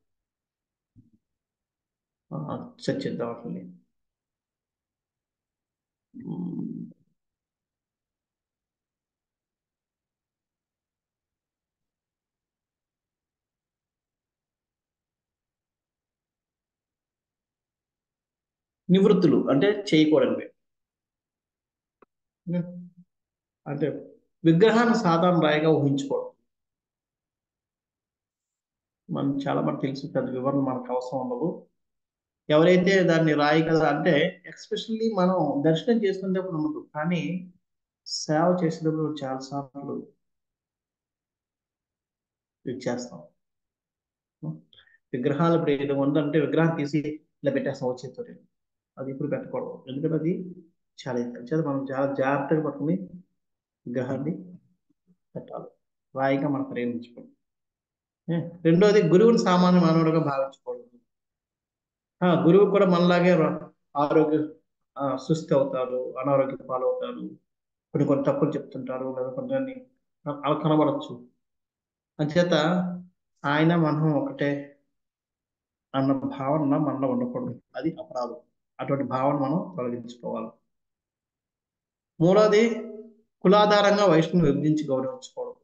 ఆ, చర్చిద్దాం వాటిని. ఉమ్, నివృత్తులు అంటే చేయకూడనివి. ఉమ్, అంటే విగ్రహాన్ని సాధారణ రాయిగా ఊహించుకోవడం. మనం చాలా మంది తెలుసు, పెద్ద వివరణ మనకు అవసరం ఉండదు. ఎవరైతే దాన్ని రాయి కదా అంటే ఎక్స్పెషల్లీ మనం దర్శనం చేసుకునేటప్పుడు ఉండదు, కానీ సేవ చేసేటప్పుడు చాలా సార్లు ఇది చేస్తాం. విగ్రహాలు ఇప్పుడు ఏదో ఉందంటే విగ్రహం తీసి ఇలా పెట్టేస్తాం వచ్చేతో. అది ఇప్పుడు పెట్టకూడదు. ఎందుకంటే అది చాలా చేత మనం చాలా జాగ్రత్తగా పట్టుకుని విగ్రహాన్ని పెట్టాలి. రాయిగా మనం ప్రేమించుకోండి. రెండోది గురువుని సామాన్య మానవుడిగా భావించకూడదు. ఆ, గురువు కూడా మనలాగే ర- ఆరోగ్య ఆ, సుస్థి అవుతారు, అనారోగ్య పాలవుతారు, కొన్ని కొన్ని తప్పులు చెప్తుంటారు, లేదా కొన్ని అలా కనబడచ్చు. అంచేత ఆయన మనం ఒకటే అన్న భావన మనలో ఉండకూడదు. అది అపరాధం. అటువంటి భావన మనం తొలగించుకోవాలి. మూడోది కులాధారంగా వయసును విభజించి గౌరవించుకోవడం.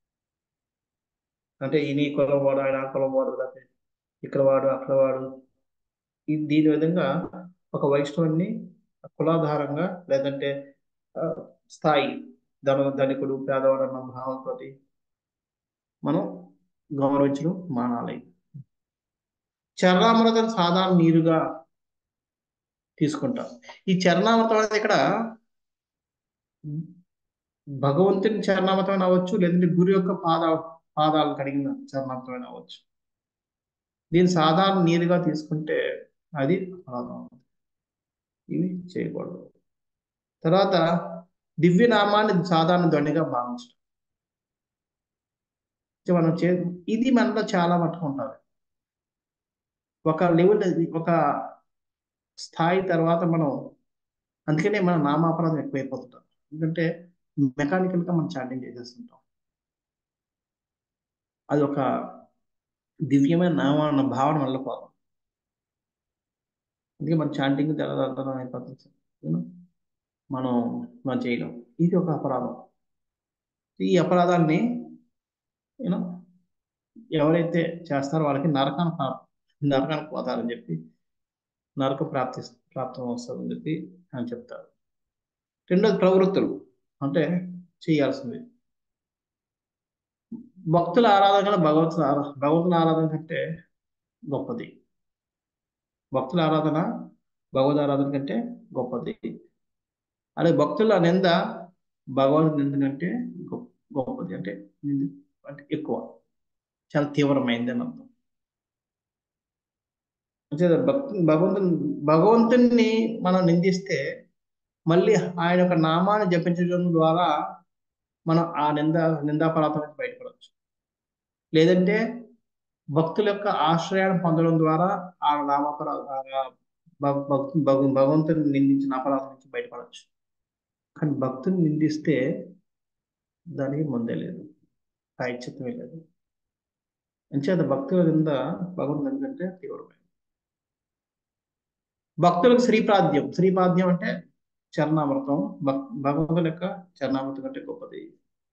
అంటే ఈయన ఈ కులం వాడు, ఆయన ఆ కులం వాడు, లేకపోతే ఇక్కడ వాడు అక్కడ వాడు, ఈ దీని విధంగా ఒక వైష్ణవుని కులాధారంగా లేదంటే ఆ, స్థాయి ధన ధనికుడు పేదవాడు అన్న భావంతో మనం గౌరవించడం మానాలి. చరణామృతం సాధారణ నీరుగా తీసుకుంటాం. ఈ చరణామృతం అనేది ఇక్కడ భగవంతుని చరణామృతం అవ్వచ్చు, లేదంటే గురు యొక్క పాద పాదాలు కడిగిన చరణామృతం అవ్వచ్చు. దీన్ని సాధారణ నీరుగా తీసుకుంటే అది అపరాధం. ఇవి చేయకూడదు. తర్వాత దివ్యనామాన్ని సాధారణ ధ్వనిగా భావించడం. అంటే మనం చే ఇది మనలో చాలా మట్టుకు ఉంటుంది. ఒక లెవెల్, ఒక స్థాయి తర్వాత మనం, అందుకనే మన నామాపరాధం ఎక్కువైపోతుంటాం. ఎందుకంటే మెకానికల్ గా మనం చాటింగ్ చేసేస్తుంటాం. అది ఒక దివ్యమైన నామం అన్న భావన వల్ల పోతాం. అందుకే మన చాంటింగ్ తెల్లదర్థం అయిపోతుంది. You know? మనం మనం చేయడం ఇది ఒక అపరాధం. ఈ అపరాధాన్ని యూనో ఎవరైతే చేస్తారో వాళ్ళకి నరకాన్ని ప్రా- నరకానికి పోతారని చెప్పి, నరక ప్రాప్తి ప్రాప్తం వస్తుందని చెప్పి ఆయన చెప్తారు. రెండోది ప్రవృత్తులు, అంటే చేయాల్సింది. భక్తుల ఆరాధన కన్నా భగవంతుల ఆరా భగవంతుల ఆరాధన కంటే గొప్పది. భక్తుల ఆరాధన భగవద్ ఆరాధన కంటే గొప్పది. అలాగే భక్తుల నింద భగవద్ నింద కంటే గొప్ప గొప్పది. అంటే నింద- అంటే ఎక్కువ, చాలా తీవ్రమైంది అని అర్థం. అంటే భక్తు భగవంతుని భగవంతుని మనం నిందిస్తే మళ్ళీ ఆయన యొక్క నామాన్ని జపించడం ద్వారా మనం ఆ నింద నిందాపరాధం నుంచి బయటపడవచ్చు. లేదంటే భక్తుల యొక్క ఆశ్రయాన్ని పొందడం ద్వారా ఆ నామాపరాధ ఆ భ- భక్తు భగ- భగవంతుని నిందించిన అపరాధం నుంచి బయటపడవచ్చు. కానీ భక్తుని నిందిస్తే దానికి ముందే లేదు, ప్రాయశ్చిత్తమే లేదు. అంచేత భక్తుల నింద భగవంతుని ఎందుకంటే తీవ్రమైనది. భక్తులకు శ్రీపాద్యం శ్రీపాద్యం అంటే చరణామృతం. భక్ భగవంతుని యొక్క చరణామృతం కంటే గొప్పది.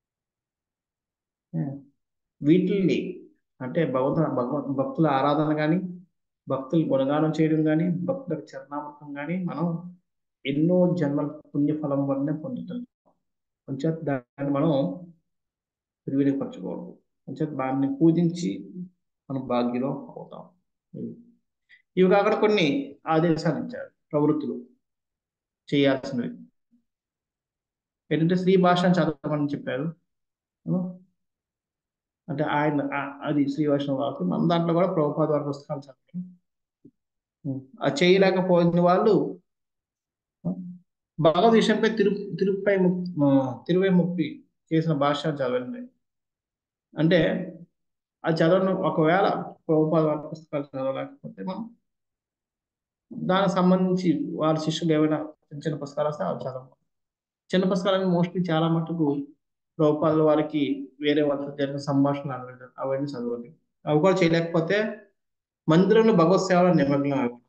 వీటిల్ని అంటే భగవంతు భగవ భక్తుల ఆరాధన కానీ, భక్తులు గుణగానం చేయడం కానీ, భక్తులకు చరణామృతం కానీ మనం ఎన్నో జన్మల పుణ్యఫలం వల్లనే పొందుతాం. కొంచెం దాన్ని మనం నిర్వీర్యపరచుకోవడం, కొంచెం దాన్ని పూజించి మనం భాగ్యులం అవుతాం. ఇవి కాకుండా కొన్ని ఆదేశాలు ఇచ్చారు, ప్రవృత్తులు చేయాల్సినవి. ఏంటంటే శ్రీ భాషను చదవమని చెప్పారు. అంటే ఆయన ఆ- అది శ్రీ వైష్ణవ వాకు మన దాంట్లో కూడా ప్రభుపాద వారి పుస్తకాలు చదవడం. అది చేయలేకపోయిన వాళ్ళు భగవద్ విషయంపై తిరు తిరుపై తిరువై ముప్పి చేసిన భాష చదవండి. అంటే అది చదవడం ఒకవేళ ప్రభుపాద వారి పుస్తకాలు చదవలేకపోతే మనం దానికి సంబంధించి వారి శిష్యులు ఏమైనా చిన్న చిన్న పుస్తకాలు వస్తే అవి చదవాలి. చిన్న పుస్తకాలని మోస్ట్లీ చాలా మటుకు ప్రభుపాదుల వారికి వేరే వాళ్ళతో జరిగిన సంభాషణ అడగడం అవన్నీ చదవాలి. అవి కూడా చేయలేకపోతే మందిరంలో భగవత్ సేవలో నిమగ్నం అవ్వాలి.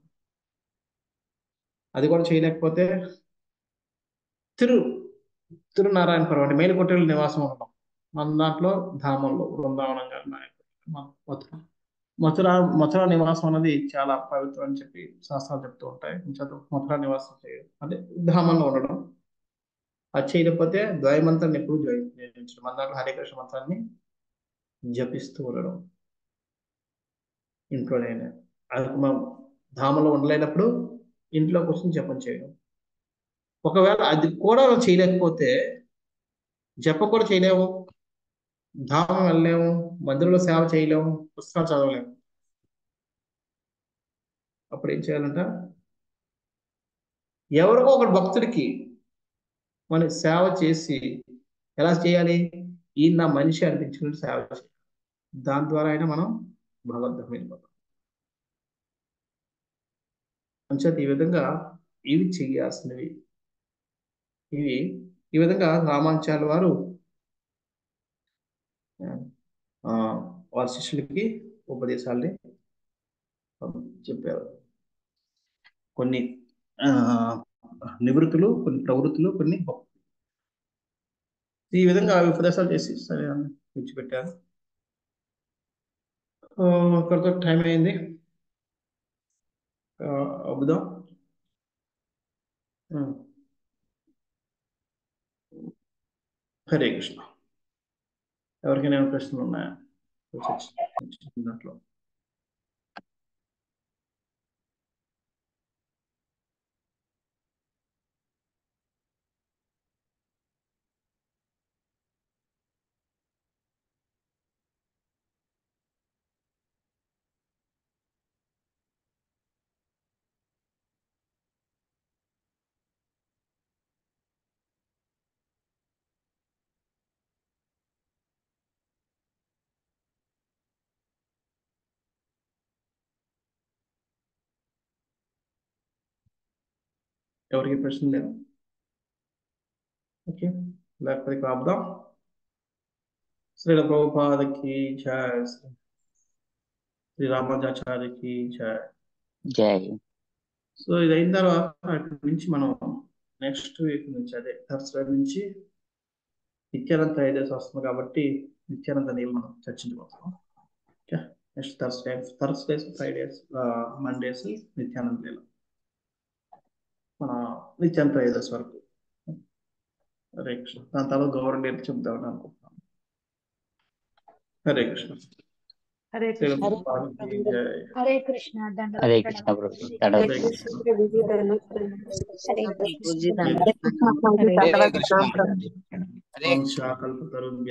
అది కూడా చేయలేకపోతే తిరు తిరునారాయణపురం అంటే మేలుకొట్టెల నివాసం ఉండడం. మన దాంట్లో ధామంలో బృందావనం గారి నాయకుడు మన మథుర మథుర మథుర నివాసం అనేది చాలా పవిత్రం అని చెప్పి శాస్త్రాలు చెప్తూ ఉంటాయి. చదువు మథుర నివాసం చేయడం అంటే ధామంలో ఉండడం. అది చేయకపోతే ద్వైమంత్రాన్ని ఎప్పుడు జయించడం. మన దాంట్లో హరే కృష్ణ మంత్రాన్ని జపిస్తూ ఉండడం ఇంట్లోనైనా. అది మనం ధామంలో ఉండలేనప్పుడు ఇంట్లో కూర్చొని జపం చేయడం. ఒకవేళ అది కూడా చేయలేకపోతే జప కూడా చేయలేము, ధామం వెళ్ళలేము, మందిరంలో సేవ చేయలేము, పుస్తకాలు చదవలేము. అప్పుడు ఏం చేయాలంట? ఎవరికో ఒక భక్తుడికి మనం సేవ చేసి, ఎలా చేయాలి? ఈయన నా మనిషి అనిపించుకుని సేవ చేయాలి. దాని ద్వారా అయినా మనం భగవద్ధామం వెళ్ళిపోతాం. అంచేత ఈ విధంగా ఇవి చేయాల్సినవి. ఇవి ఈ విధంగా రామానుజాచార్యుల వారు ఆ వారి శిష్యులకి ఉపదేశాలని చెప్పారు. కొన్ని ఆ నివృత్తులు, కొన్ని ప్రవృత్తులు, కొన్ని భక్తులు. ఈ విధంగా ఉపదేశాలు చేసి సరే విడిచిపెట్టారు. ఇక్కడితో టైం అయింది. అబుదాం. హరే కృష్ణ. ఎవరికైనా ఏమైనా ప్రశ్నలు ఉన్నాయా దాంట్లో? ఎవరికి ప్రశ్న లేదు? ఓకే, లేకపోతే ఆపుదాం. శ్రీల ప్రభుపాదకి జయ, శ్రీ రామానుజాచార్యకి జయ. జై. సో ఇది అయిన తర్వాత అక్కడి నుంచి మనం నెక్స్ట్ వీక్ నుంచి అదే థర్స్డే నుంచి నిత్యానంద ఐదేసి వస్తుంది కాబట్టి నిత్యానంద నీళ్ళు మనం చర్చించబోతాం. Okay, next thursday thursdays fridays mondays Nityananda నీళ్ళు మన నిత్యానంద ఐదేసి వరకు. హరే కృష్ణ. దాని తర్వాత గవర్నమెంట్ చెప్దామని అనుకుంటున్నాను. హరే కృష్ణ. హరే కృష్ణ. హరే కృష్ణ. హరే కృష్ణ ప్రభు. హరే కృష్ణ. హరే కృష్ణ. వంశ కల్పతరు